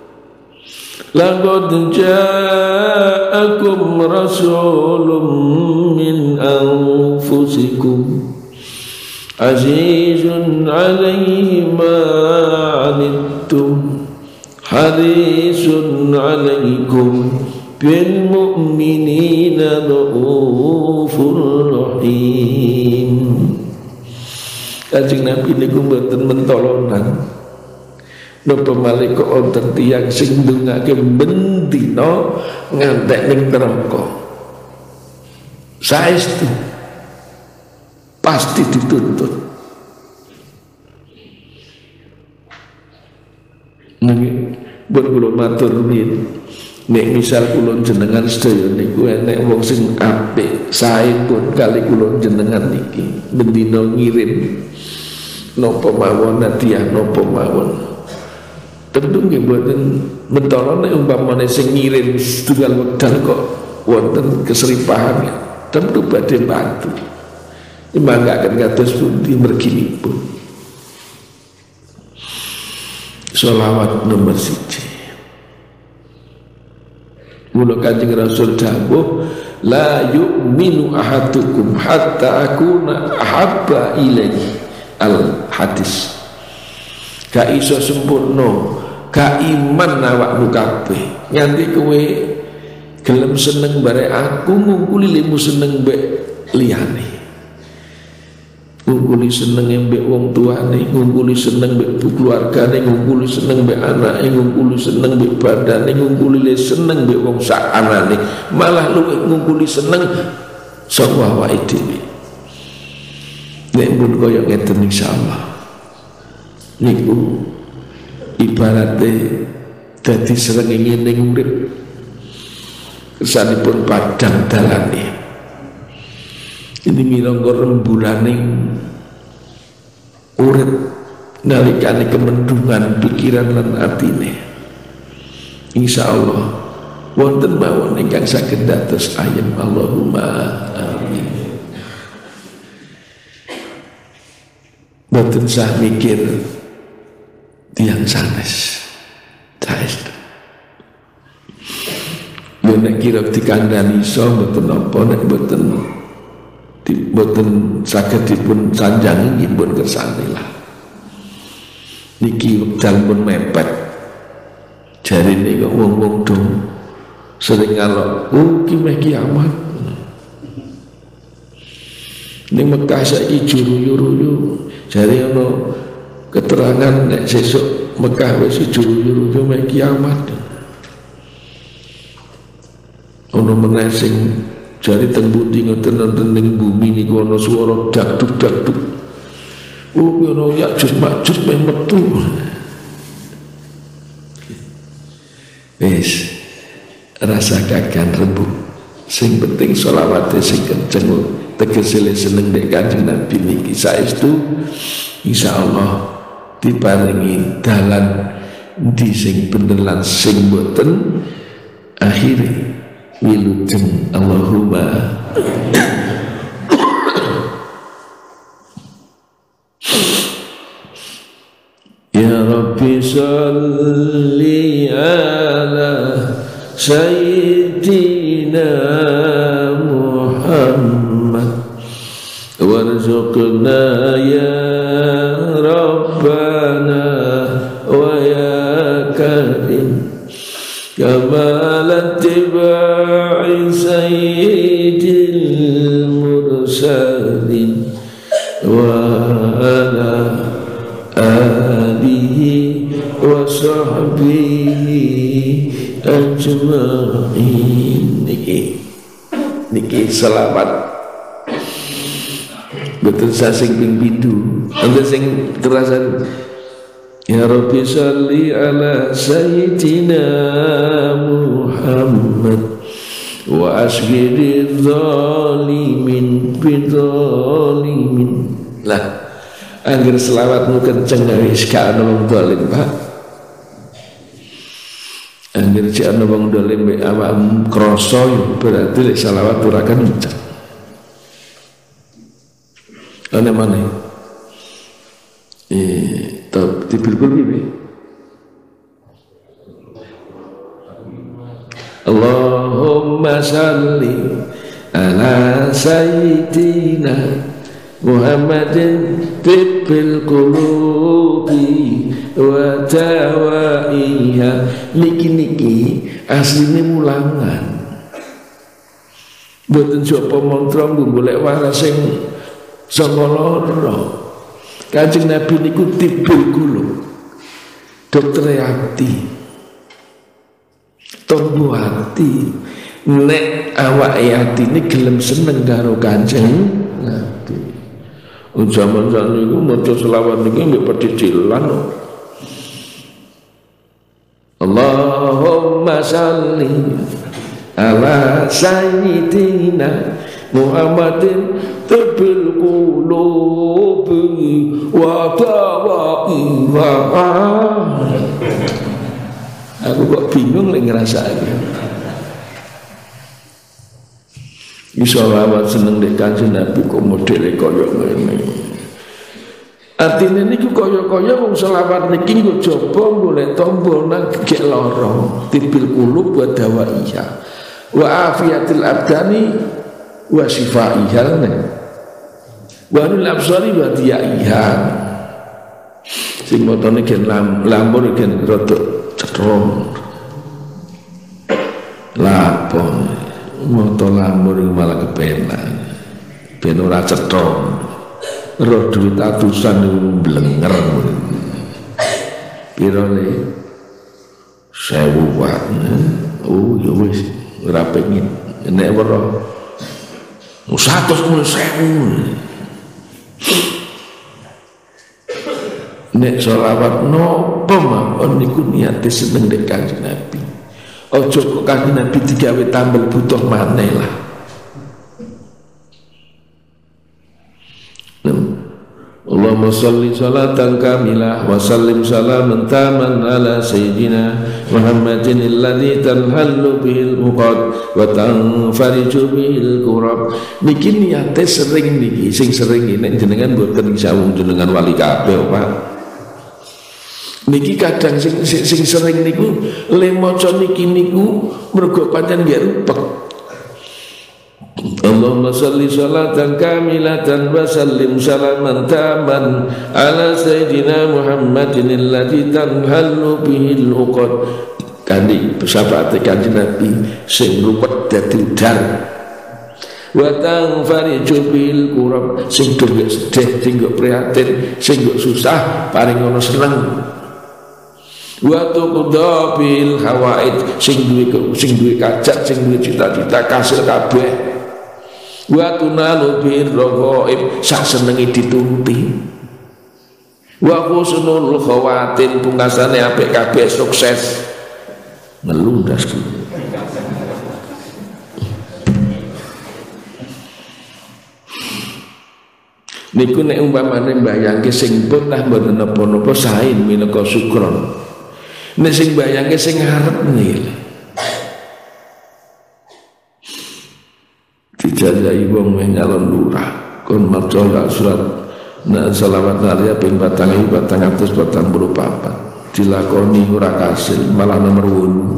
Laqad ja'akum rasulun min anfusikum azizun 'alaihi ma 'anittum harisun 'alaikum bil mu'minina raufur rahim. Kanjeng Nabi niku mboten mentolonan. Napa malih kok wonten tiyang sing ndongake bendina ngantek ning neraka. Saestu pasti dituntut. Nggih, pun kula matur nuwun. Nek misal kula jenengan sedaya niku enek wong sing apik, sae pun kali kula jenengan niki bendina ngirim napa mawon hadiah napa mawon. Tentu nggih mboten mentolo nek umpamane sing ngirim setunggal wekdal kok wonten keseripahan tentu badhe bantu. Dimanggaken kados pundi merginipun. Sholawat nomor siji. Mula Kanjeng Rasul dawuh la yu'minu ahadukum hatta akuna ahabba ilaihi al hadis. Gak iso sempurna, gak iman awakmu kabeh nganti kowe gelem seneng bare aku ngungkuli limu seneng mbek liyane. ngungkuli seneng mbek wong tuane, ngungkuli seneng mbek keluargane, ngungkuli seneng mbek anake, ngungkuli seneng mbek badane, ngungkuli seneng mbek wong sak anane, malah luwih ngungkuli seneng sapa awake dhewe. Nek pun kaya ngeten insyaallah niku ibarate dadi srengenge ning urip kesanipun padang dalane. Ini minangka rembulaning urip nalikane kemendungan pikiran lan atine. Insyaallah wonten mawon ingkang saged dados ayem. Allahumma amin. Boten sah mikir tiang sanes. Sanes. Yo nek kira dikandani iso boten napa, nek boten boten saged dipun sanjangi nggih pun kersane lah. Niki wekdal pun mepet. Jarine kok wong-wong dong sering ngalok, oh ki meh kiamat. Ning Mekah saiki juru-yuruyu, jare ana keterangan nek sesuk Mekah wis juru-yuruyu meh kiamat. Ono meneh sing jari teng budi ngoten nonton ning bumi niku ana swara dakduk dakduk. Oh ono Ya'juj Ma'juj meh metu. Wis rasa kagan rembuh. Sing penting selawate sing kenceng tegese seneng nek Kanjeng Nabi niki saestu insyaallah diparingi dalan ndi sing bener lan sing boten akhire wilujeng. Allahumma ya Rabbi salli ala sayyidina Muhammad warzuqna ya Rabbana wa ya Karim kamal tiba'i sayyidil mursalin wa ala alihi wa sahbihi ajma'in. Niki niki selawat betul sasing ping pitu enten sing terasa. Ya Rabbi salli ala sayyidina Muhammad wa asghiri zalimin bidzalimin. Lah angger selawatmu kenceng wis gak ana wong zalim, Pak. Angger jek ana wong zalim mek awakmu krasa berarti lek selawat ora kenceng. Ana maneh eh top dipilpul piye? Allahumma salli ala sayyidina Muhammadin tibbil qulubi wa dawaiha. Niki-niki asline mulangan. Mboten sapa mantra golek waras sing saka lara. Kanjeng Nabi niku tibbil qulub, dokter hati, tombo hati. Nek awake atine gelem seneng karo Kanjeng Nabi. Zaman sak niku maca selawat niki mbek pedicilan. Allahumma shalli ala sayyidina Muhammadin tibbil qulubi wa dawaiha. Aku kok bingung lek ngrasake. Iso lawat seneng nek Kanjeng Nabi kok modele kaya ngene. Artine niku kaya-kaya wong selawat niki nggo jaba golek tombol nang gek lara, tibil qulub wa dawaiha wa afiyatil abdani wa shifaiha wa nil absari wa diyaiha. Sing motone gen lampur gen rada cetrom. Lapon moto lampur malah kepenak ben ora cetrom. roh duit atusan blenger piro le sewu watt. Oh ya wis ora pengin nek weruh seratus puluh sewu. Nek sholawat nopo mawon niku niate seneng dek Kanjeng Nabi. Ojo kok Kanjeng Nabi digawe tambel butuh maneh lah. Allahumma sholli sholatan kamilah wa sallim salaman taman ala sayyidina Muhammadin alladzi tanhallu bihil uqad wa tanfariju bihil kurab. Niki niate sering niki sing sering nek jenengan mboten sawung jenengan wali kabeh Pak. Niki kadang sing, sing, sing sering niku le maca niki niku mergo pancen nggih rupek. Allahumma sholli sholatan kamilatan wa sallim salaman taman ala sayyidina Muhammadin alladzi tanhallu bihil uqad. Kanthi sahabat Kanjeng Nabi sing rupek dadi udar. Wa tanfariju bil kurab sing duwe sedih sing prihatin sing susah paring ono seneng. Wa tuqda bil hawaid sing duwe sing duwe kajat sing duwe cita-cita kasil kabeh. Wa tunalu bir raghaib sak senenge dituruti. Wa husnul khawatin pungkasane apik kabeh sukses. Ngelundas ku. Niku nek umpamane mbayangke sing pun lah mboten napa-napa sae minangka sukron. Nek sing mbayangke sing ngarep nil. Dijajai wong nyalon lurah kon maca surat na selawat naria ping batang iku batang atus batang puluh papat dilakoni ora kasil malah nomor wolu.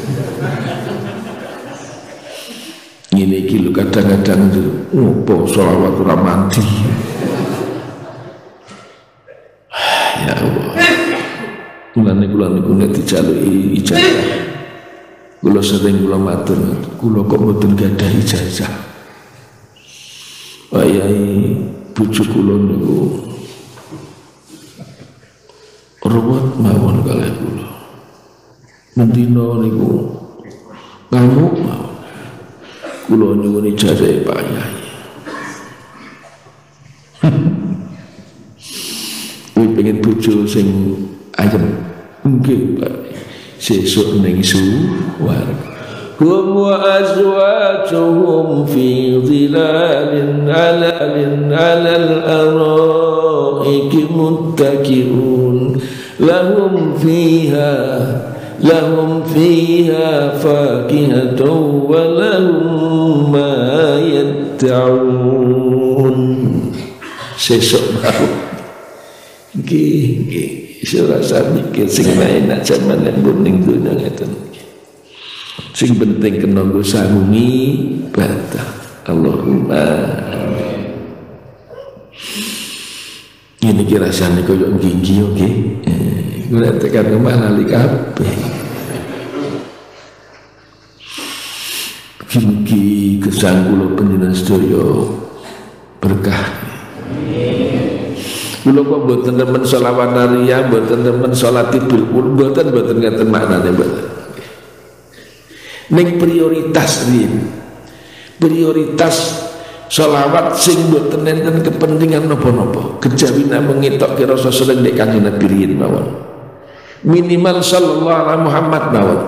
Ngene iki lho kadang-kadang ngopo selawat ora mandi. Ya Allah. Mulane kula niku nek dijaluki ijazah kula sering kula matur kula kok mboten gadah ijazah. Ayai bojo kula niku ruwet mawon kalih kula. Mendina niku ngamuk mawon. Kula nyuwun ijazah Pak Yai. Kuwi pengen bojo sing ayem. Nggih Pak. Sesuk ning suwarga. Hum wa azwajuhum fi dhilalin alalin alal araiki muttaki'un lahum fiha lahum fiha fakihatun wa lahum ma yadda'un. Sesuk mau nggih nggih serasa mikir sing enak zaman yang bening dunia ngeten. Sing penting kena nggo sangungi ibadah. Allahumma amin. Ini kira rasane koyo gigi oke. Ora tekan kemana li kabeh. Gigi gesang kula panjenengan sedaya berkah. Kula kok mboten nemen selawat naria, mboten nemen salat idul kul, mboten mboten ngeten maknane mboten. Ning prioritas riyen. Prioritas selawat sing mboten enten kepentingan napa-napa. Kejawi namung ngetokke rasa seneng nek Kanjeng Nabi riyen mawon. Minimal sallallahu alaihi Muhammad mawon.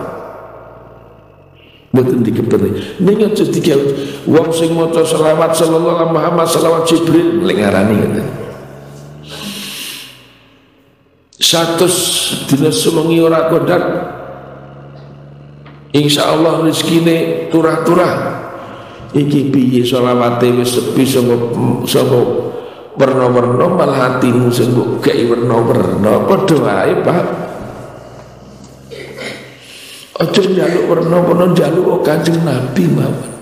Mboten dikepenting. Ning aja digawe wong sing maca selawat sallallahu alaihi Muhammad selawat Jibril lek ngarani ngoten. Satus dina sewengi ora kodak insyaallah rezekine turah-turah. Iki piye selawate wis sepi saka saka werna-werna malah hatimu sing mbok gawe werna-werna padha wae Pak. Aja njaluk werna-werna njaluk Kanjeng Nabi mawon.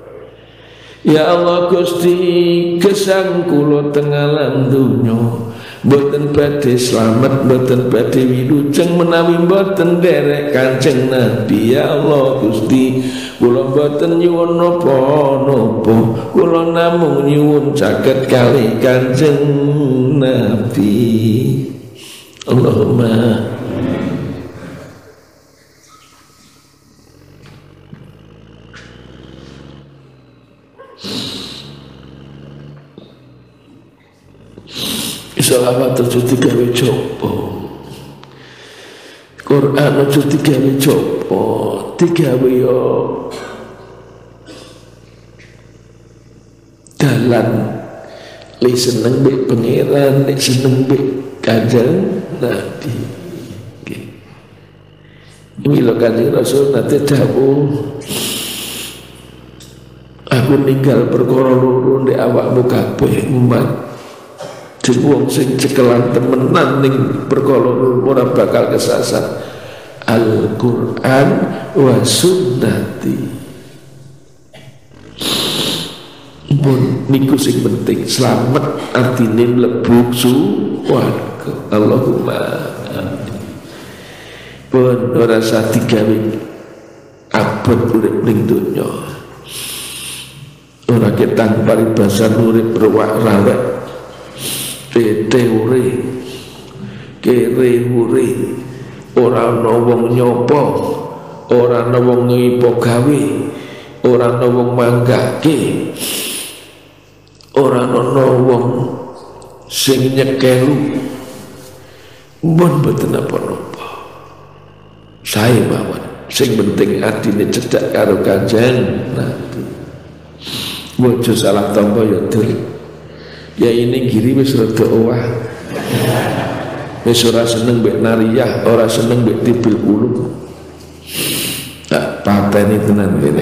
Ya Allah Gusti gesang kula teng alam donya Boten badhe slamet, boten badhe wilujeng menawi boten derek Kanjeng Nabi. Ya Allah Gusti, kula boten nyuwun napa-napa, kula namung nyuwun caket kalih Kanjeng Nabi. Allahumma selawat aja digawe coba, Quran aja digawe coba, digawe yo dalan li seneng mbek pangeran, nek seneng mbek Kanjeng Nabi. Ini lho Kanjeng Rasul nate dawuh, aku ninggal perkara loro ndek awakmu kabeh umat. Wong sing cekelan temenan ning perkara ora bakal kesasar. Al-Qur'an wa sunnati. Pun niku sing penting, selamat artine mlebu swarga. Allahumma pun ora usah digawe abot urip ning donya. Ora ketang paribasan urip rawak-rawak. Teori kere uri ora ana wong nyopo, ora ana wong ngipo gawe, ora ana wong manggake, ora ana wong sing nyekelu, mun boten apa-apa. Sae mawon, sing penting atine cedhak karo Kanjeng Nabi. Mojo salah tangga ya dul. Ya ini giri wis rada owah. Wis ora seneng mbek nariyah, ora seneng mbek tibil ulum. Tak pateni tenan kene.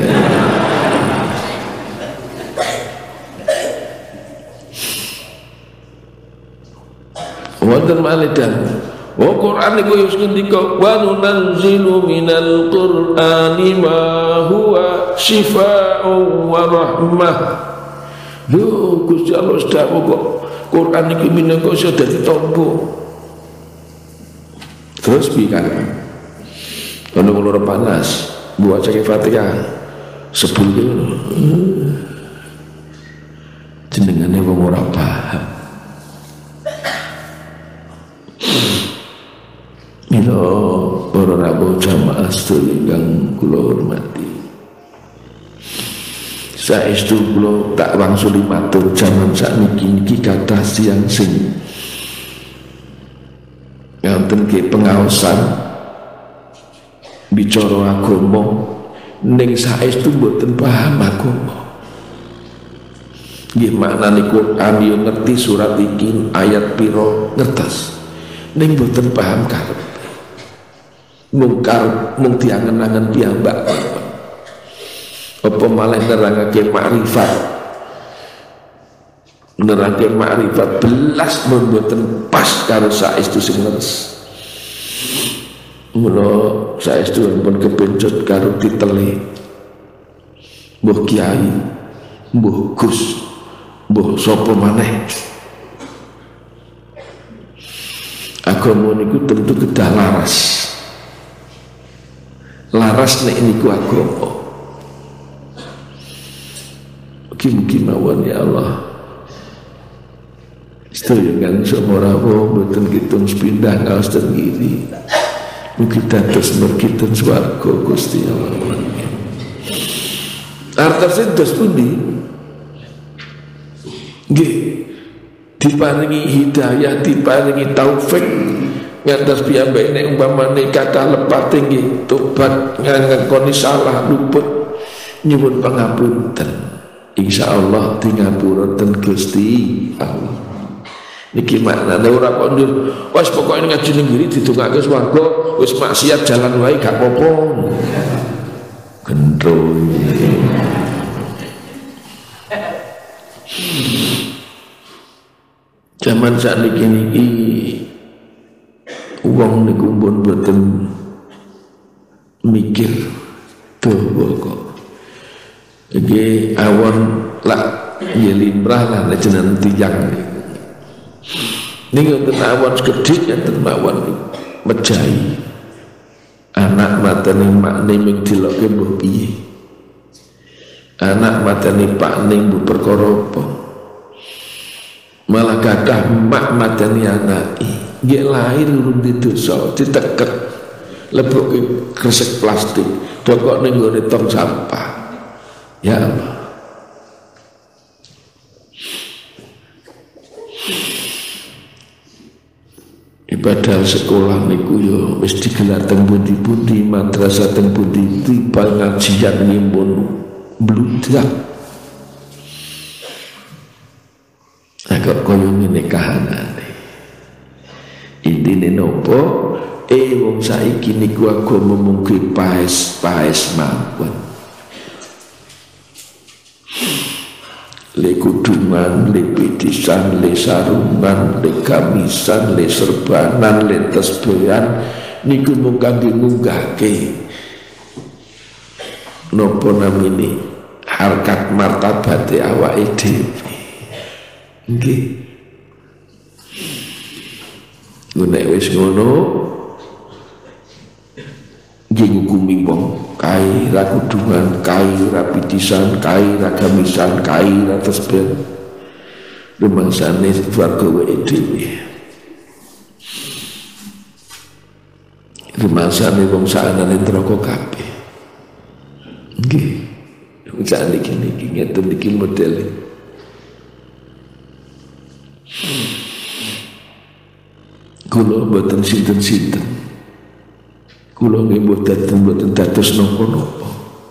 Wonten malih dan oh Quran iku wis ngendika wa nunzilu minal Qur'ani ma huwa syifaa'un wa rahmah. Lho Gusti Allah sedawuh kok Quran iki minangka iso dadi tombo. Terus piye kan? Ono loro panas, buat cek Fatihah sebelum jenengane wong ora paham. Mila para rawuh jamaah sedaya ingkang kula hormati. Saestu kula tak wangsuli matur jaman sakniki niki kathah tiyang sing ngaten ke pengaosan bicara agama ning saestu mboten paham agama. Nggih maknane Quran yo ngerti surat iki ayat pira ngertos ning mboten paham karepe. Mung karep mung diangen-angen piyambak. Apa malah nerangake makrifat, nerangake makrifat belas mboten pas karo saestu sing leres. Mula saestu pun kepencut karo titele mbuh kiai, mbuh gus, mbuh sapa maneh. Agama niku tentu kedah laras. Laras nek niku agama. Mugi-mugi mawon ya Allah. Sedaya kang samarawa boten kitung sepindah ngaos ten ngiri. Mugi dados merkiten swarga Gusti Allah. Artosé dos pundi? Nggih, diparingi hidayah, diparingi taufik ngantos piyambake nek umpamane kathah lepate nggih tobat ngangkoni salah luput nyuwun pangapunten. Insyaallah tingapuraken Gusti Allah. Niki maknane ora kok ndur wis pokoke ngaji ning ngiri didongake swarga, wis maksiat jalan wae gak apa-apa. Gendro. Zaman sakniki niki wong niku pun boten mikir dawa kok. Iki awon lak ya limrah lah jenengan tiyang. Ning wonten awan gedhe enten mawon mejahi. Anak matane makne ming dilokke mbuh piye. Anak matane pakne mbuh perkara apa. Malah kathah mak matane anake nggih lahir urung didosa diteket lebokke kresek plastik dokok ning gone tong sampah. Ya Allah. Ibadah sekolah niku yo wis digelar teng pundi-pundi, madrasah teng pundi-pundi, pengajian ngimpun bludak. Agak koyo ngene kahanane. Intine nopo? Eh wong saiki niku agama mungkin paes-paes mawon. Le kudungan, le pitisan, le sarungan, le kamisan, le serbanan, le tasbehan niku mung kangge ngunggahke napa namine harkat martabate awake dhewe. Nggih. Nek wis ngono nggih ngukumi wong kai ra kudungan, kai ra pitisan, kai ra gamisan, kai ra tasbih. Rumangsane warga wae dhewe. Rumangsane wong saanane neraka kabeh. Nggih. Sak niki niki ngeten niki modele. Kula mboten sinten-sinten. Kula nggih mboten mboten dados napa-napa.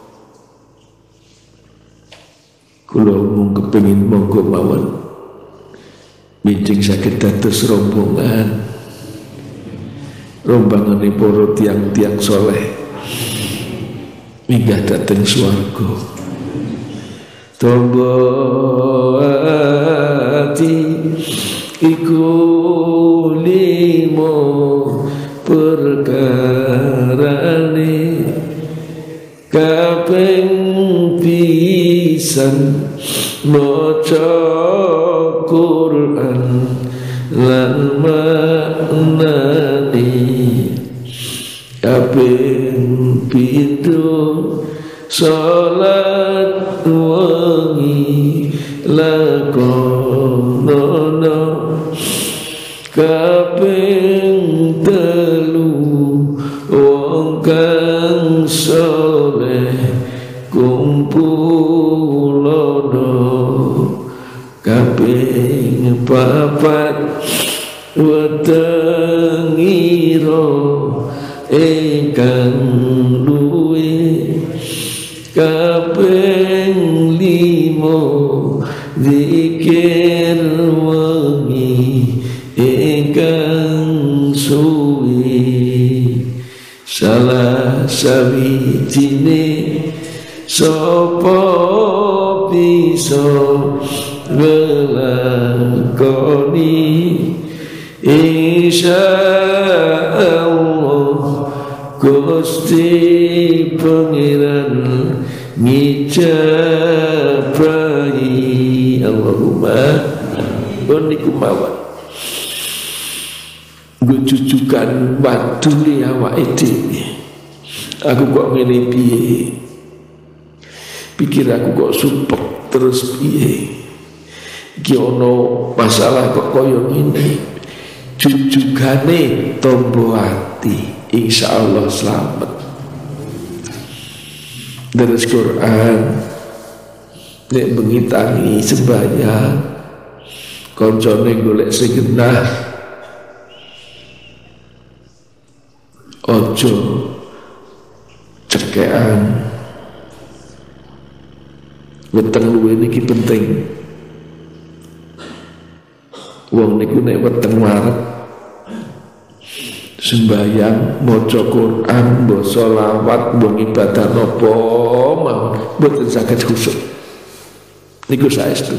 Kula mung kepengin monggo mawon mijing saged dados rombongan. Rombongane para tiang-tiang soleh minggah dhateng swarga. Tombo ati iku limo perkarane kaping pisan maca Quran lan maknane kaping pitu salat wengi lakonono kaping telu wong kang saleh kumpulono kaping papat wetengira ingkang luwe kaping limo zikir wengi ingkang suwi salah sawijine sapa bisa nglakoni insyaallah Gusti Pangeran ngijabahi. Allahumma niku mawon nggo jujukan wadune awake dhewe. Aku kok ngene piye? Pikir aku kok supek terus piye? Iki ono masalah kok koyo ngene. Jujugane tombo ati, insyaallah selamat. Terus Quran nek bengi tangi sembahyang koncone golek sing genah ojo cekean weteng luwe niki penting. Wong niku nek weteng warep sembahyang maca Quran mbok selawat mbok ibadah napa mawon mboten saged khusyuk niku saestu.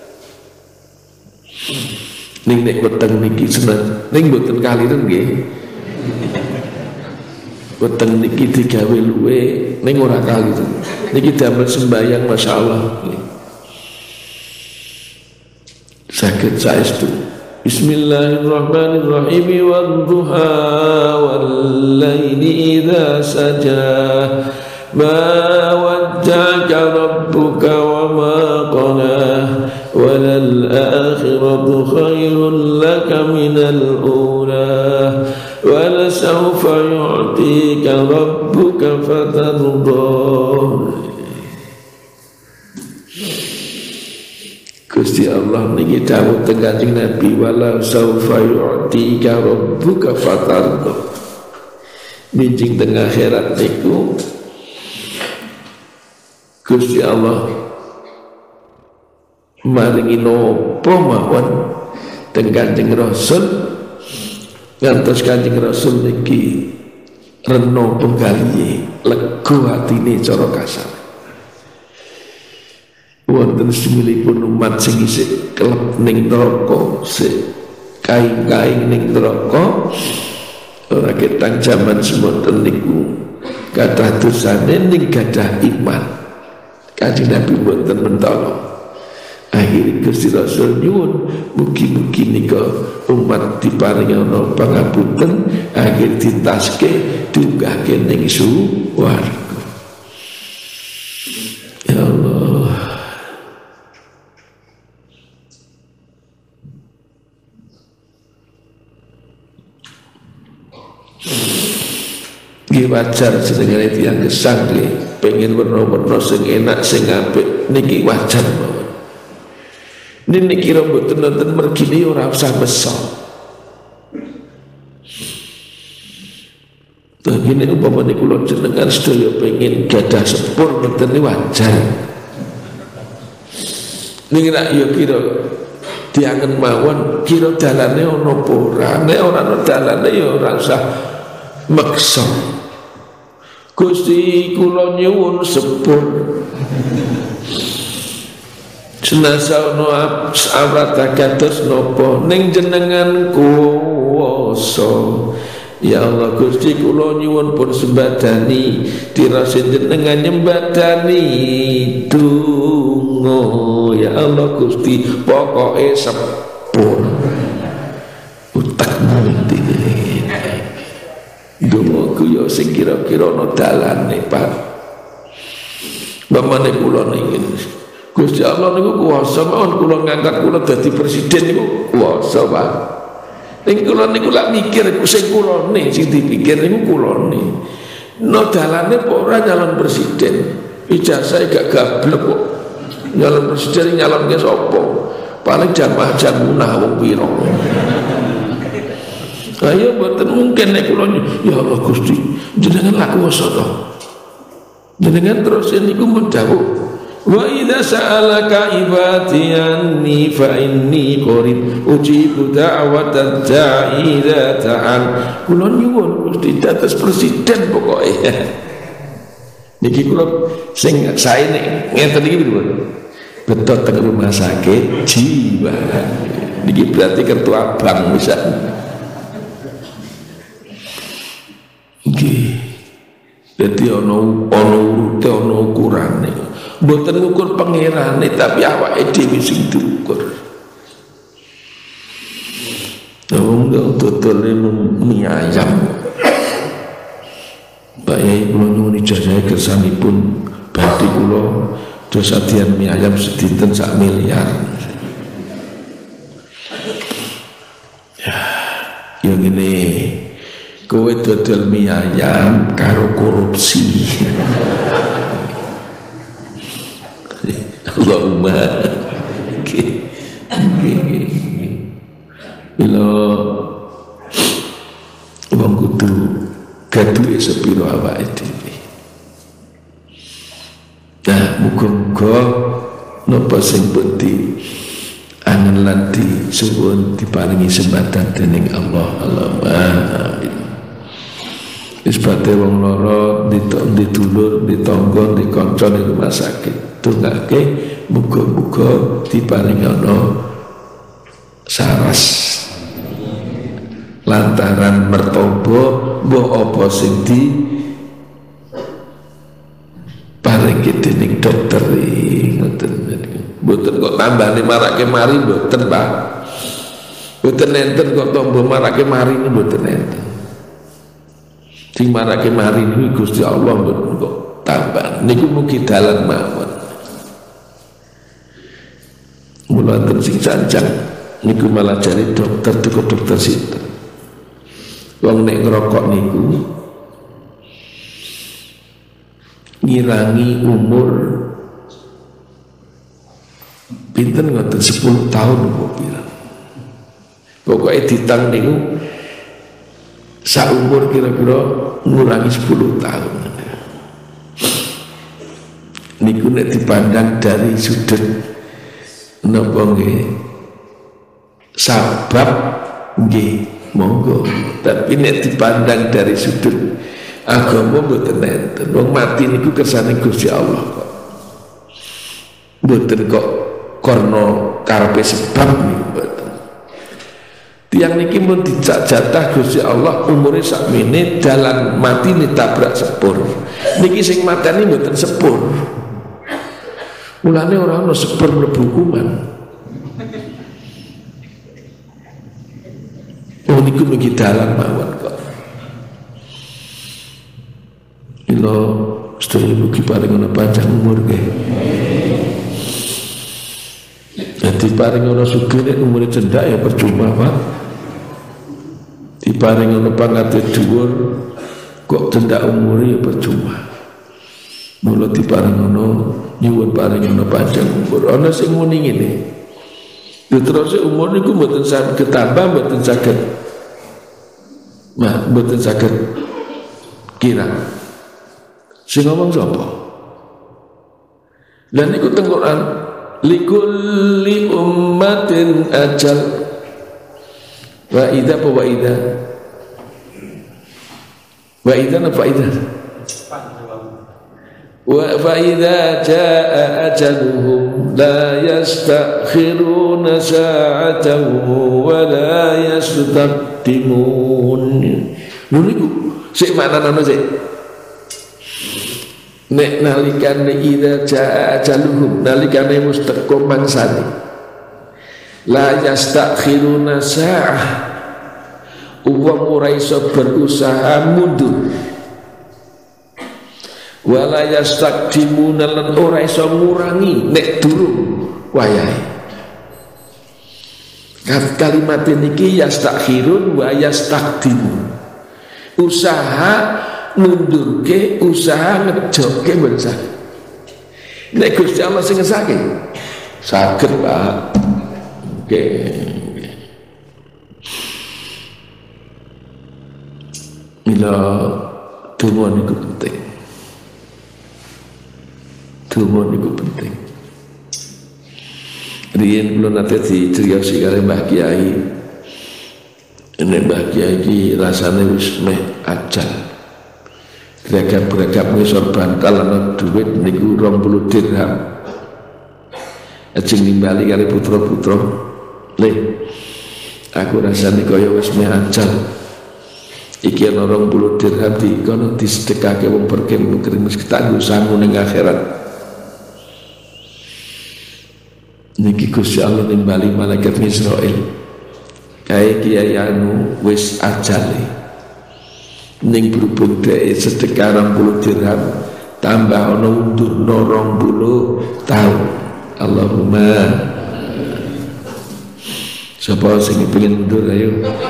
Ning nek weteng niki seneng ning mboten kaliren nggih. Weteng niki digawe luwe ning ora kaliren. Niki damel sembahyang masyaallah. Saged saestu Bismillahirrahmanirrahim. Wadduha wallaili idza saja ma wadda'aka rabbuka wa ma qala walal akhiratu khairun laka minal ula wala sawfa yu'tika rabbuka fatardah. Gusti Allah niki dawuh teng Kanjeng Nabi, wala sawfa yu'tika rabbuka fatardah. Bijing teng akhirat niku Gusti Allah maringi napa mawon teng Kanjeng Rasul ngantos Kanjeng Rasul niki rena penggalihe, lega atine cara kasar. Wonten semilipun umat sing isih kelep ning neraka, sik kaing-kaing ning neraka, ora ketang jaman semonten niku kathah dosane ning gadah iman. Kanjeng Nabi mboten mentolo. Akhire Gusti Rasul nyuwun mugi-mugi nika umat diparingi ana pangapunten, akhir ditaske diunggahke ning swarga. Ya Allah, nggih wajar jenenge tiyang gesang nggih pengen werna-werna sing enak sing apik niki wajar mawon. Niki kira mboten nonton mergine ora usah besar. Tapi ini umpama niku kula jenengan sedaya pengen gadah sepur mboten wajar. Niki rak ya kira diangen mawon kira dalane ana apa ora. Nek ora ana dalane ya ora usah maksa. Gusti kula nyuwun sepur senasa ono awrat kados napa ning jenengan kuwasa. Ya Allah Gusti kula nyuwun pun sembadani dirasin jenengan nyembadani donga. Ya Allah Gusti pokoke sepur utak mantine dongaku ya sing kira-kira ana dalane Pak. Bapane kula niki Gusti Allah niku kuwasa mawon, kula ngangkat kula dadi presiden niku kuwasa Pak. Ning kula niku lak mikir sing kulane sing dipikir niku kulane. No dalane kok ora nyalon presiden. Ijazah gak gablek kok. Nyalon presiden nyalonke sapa? Paling jamaah jamunah wong pira. Ayo mboten mungkin nek kula ya Allah Gusti jenengan lak kuwasa to. Jenengan terus niku mendhawuh wa idza sa'alaka ibadi anni fa inni qarib ujibu da'watad da'i idza ta'an. Kula nyuwun Gusti dados presiden pokoke. Niki kula sing sae nek ngeten iki pripun? Betul teng rumah sakit jiwa. Niki berarti ketua bank misalnya. Nggih. Dadi ana ana urute ana ukurane. Mboten ngukur pangerane tapi awake dhewe sing diukur. Wong dodol mie ayam. Pak Yai kula nyuwun ijazah kersanipun badhe kula dosadian mie ayam sedinten sak miliar. Ya, yang ini kowe dodol mie ayam karo korupsi. Allahumma bila wong kudu gaduhe sepiro awake dhewe. Nah, muga-muga napa sing putih angen lan disuwun diparingi sembatan dening Allah. Allahumma amin. Wis badhe wong lara ditulur, ditangga, dikanca ning rumah sakit. Tungake muga-muga diparingi ana saras lantaran mertoba mbok apa sing di paringi dening dokter ngoten. Mboten kok tambane marake mari mboten Pak. Mboten enten kok tombo marake mari ini mboten enten. Sing marake mari ini Gusti Allah mboten kok tambah. Niku mugi dalan mawon. Mula enten sing sanjang niku malah jari dokter teko dokter sinten. Wong nek ngerokok niku ngirangi umur pinten ngoten sepuluh tahun kok pirang. Pokoknya ditang niku saumur kira-kira ngurangi sepuluh tahun. Niku nek dipandang dari sudut napa nggih sabab nggih monggo, tapi nek dipandang dari sudut agama mboten enten. Wong mati niku kersane Gusti Allah kok. Mboten kok karena karepe sebab niku mboten. Tiang niki mun dicak jatah Gusti Allah umure sakmene dalan mati ditabrak sepur. Niki sing mateni mboten sepur. Mulane ora ana sepur mlebu hukuman. Oh niku mung dalan mawon kok. Ilo sedaya mugi paring ana panjang umur nggih. Jadi paring ana sugih nek umure cendak ya percuma, Pak. Diparing ana pangate dhuwur kok cendak umure ya percuma. Mula diparing ana nyuwun paring ana panjang umur. Ana sing muni ngene. Lha terus umur niku mboten saged ketambah, mboten saged. Nah, mboten saged kira. Sing ngomong sapa? Lah niku teng Quran likulli ummatin ajal. Wa idza wa idza wa idza fa idza wa fa idza jaa ajaluhum la yastakhiruna sa'atan wa la yastaqdimun. Niku sik maknane sik nek nalikane idza jaa ajaluhum nalikane mustaqo mangsane la yastakhiruna sa'ah uang ora iso berusaha mundur wala yastaqdimuna lan ora iso ngurangi nek durung wayahe. Kalimat niki yastakhirun wa yastaqdimun, usaha mundurke usaha ngejokke mboten saged. Nek Gusti Allah sing ngesake saged Pak. Oke, mila donga niku penting. Donga niku penting. Riyen kula nate diceriosi karo Mbah Kiai. Nek Mbah Kiai iki rasane wis meh ajal. Geragap-geragap ngisor bantal ana dhuwit niku rong puluh dirham. Ajeng nimbali kali putra-putra. Le, aku rasanya kaya wis meh ajal. Iki ana rong puluh dirham di kono disedekake wong berkem-berkem wis ketanggo sangu ning akhirat. Niki Gusti Allah nimbali malaikat Israil. Kae kiai anu wis ajale. Ning berhubung dhek sedekah rong puluh dirham tambah ana undurna rong puluh tahun. Allahumma siapa sing pengen mundur ayo.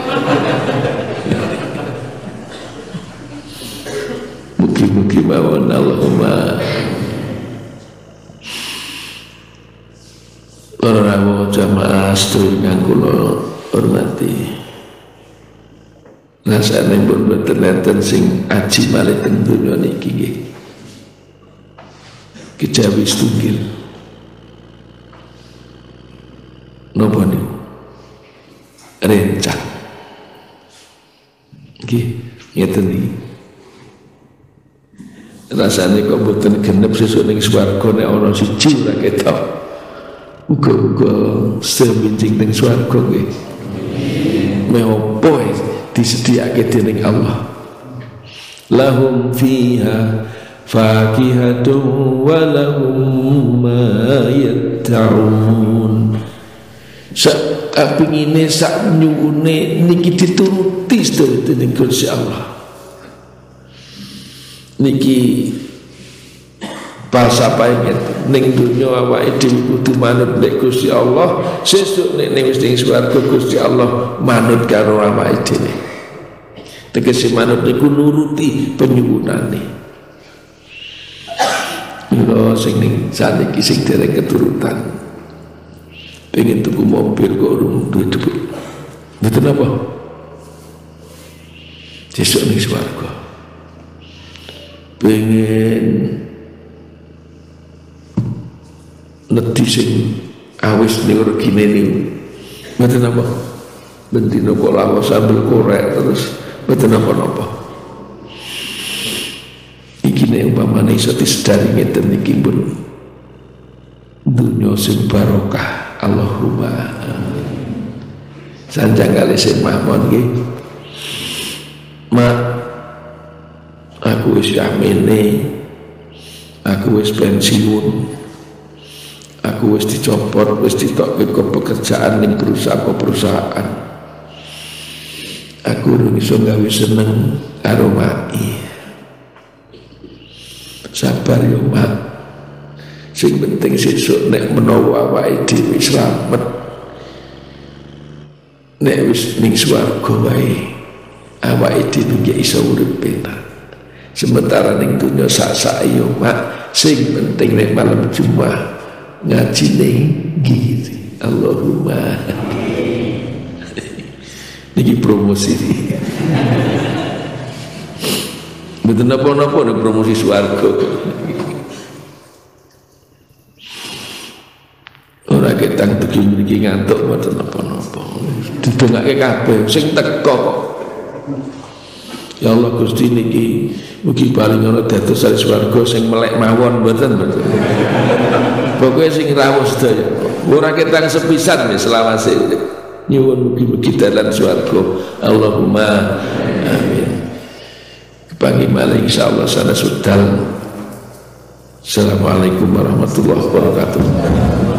Mugi-mugi mawon Allahumma. Para rawuh jamaah sedherek kang kula hormati. Rasane pun mboten enten sing aji malih teng donya niki nggih. Kejawi setunggal. Napa niku? Rencang. Nggih, ngeten iki. Rasane kok mboten genep sesuk ning swarga nek ana siji ora ketok. Muga-muga seminjing ning swarga nggih. Meopo disediakake dening Allah. Lahum fiha fakihatun wa lahum ma yatta'un. sak kapingine sak nyuwune niki dituruti sedaya dening Gusti Allah. Niki falsafah ngeten, ning dunya awake dhewe kudu manut nek Gusti Allah, sesuk nek ning wis ning swarga Gusti Allah manut karo awake dhewe. Tegese manut niku nuruti penyuwunane. Lha sing ning saniki sing dereng keturutan pengen tuku mobil kok urung duwe dhuwit. Mboten apa? Sesuk ning swarga pengen nedi sing awis ning regine niku. Mboten apa? Bendina kok lawa sambel korek terus mboten apa-apa. Iki nek umpamane iso disedari ngeten iki pun dunya sing barokah. Allahumma amin. Sanjang kali sing mahmon nggih. Mak, aku wis yamene, aku wis pensiun, aku wis dicopot, wis ditokke ke pekerjaan ning perusahaan-perusahaan. Aku urung iso gawe seneng karo maki. Sabar yo mak. Sing penting sesuk nek menawa awake dhewe slamet, nek wis ning swarga wae awake dhewe nggih iso urip penak. Sementara ning dunya sak-sak yo mak, sing penting nek malam Jumat ngajine nggih. Allahumma niki promosi iki. Mboten napa-napa nek promosi swarga. Ora ketang tegi mriki ngantuk mboten napa-napa. Didongake kabeh sing teka kok. Ya Allah Gusti niki mugi paling ana dados sari swarga sing melek mawon mboten mboten. Pokoke sing rawuh sedaya. Ora ketang sepisan wis selawase. Nyuwun mugi-mugi dalan swarga. Allahumma amin. Kepangi malih insyaallah sana sudal. Assalamualaikum warahmatullahi wabarakatuh.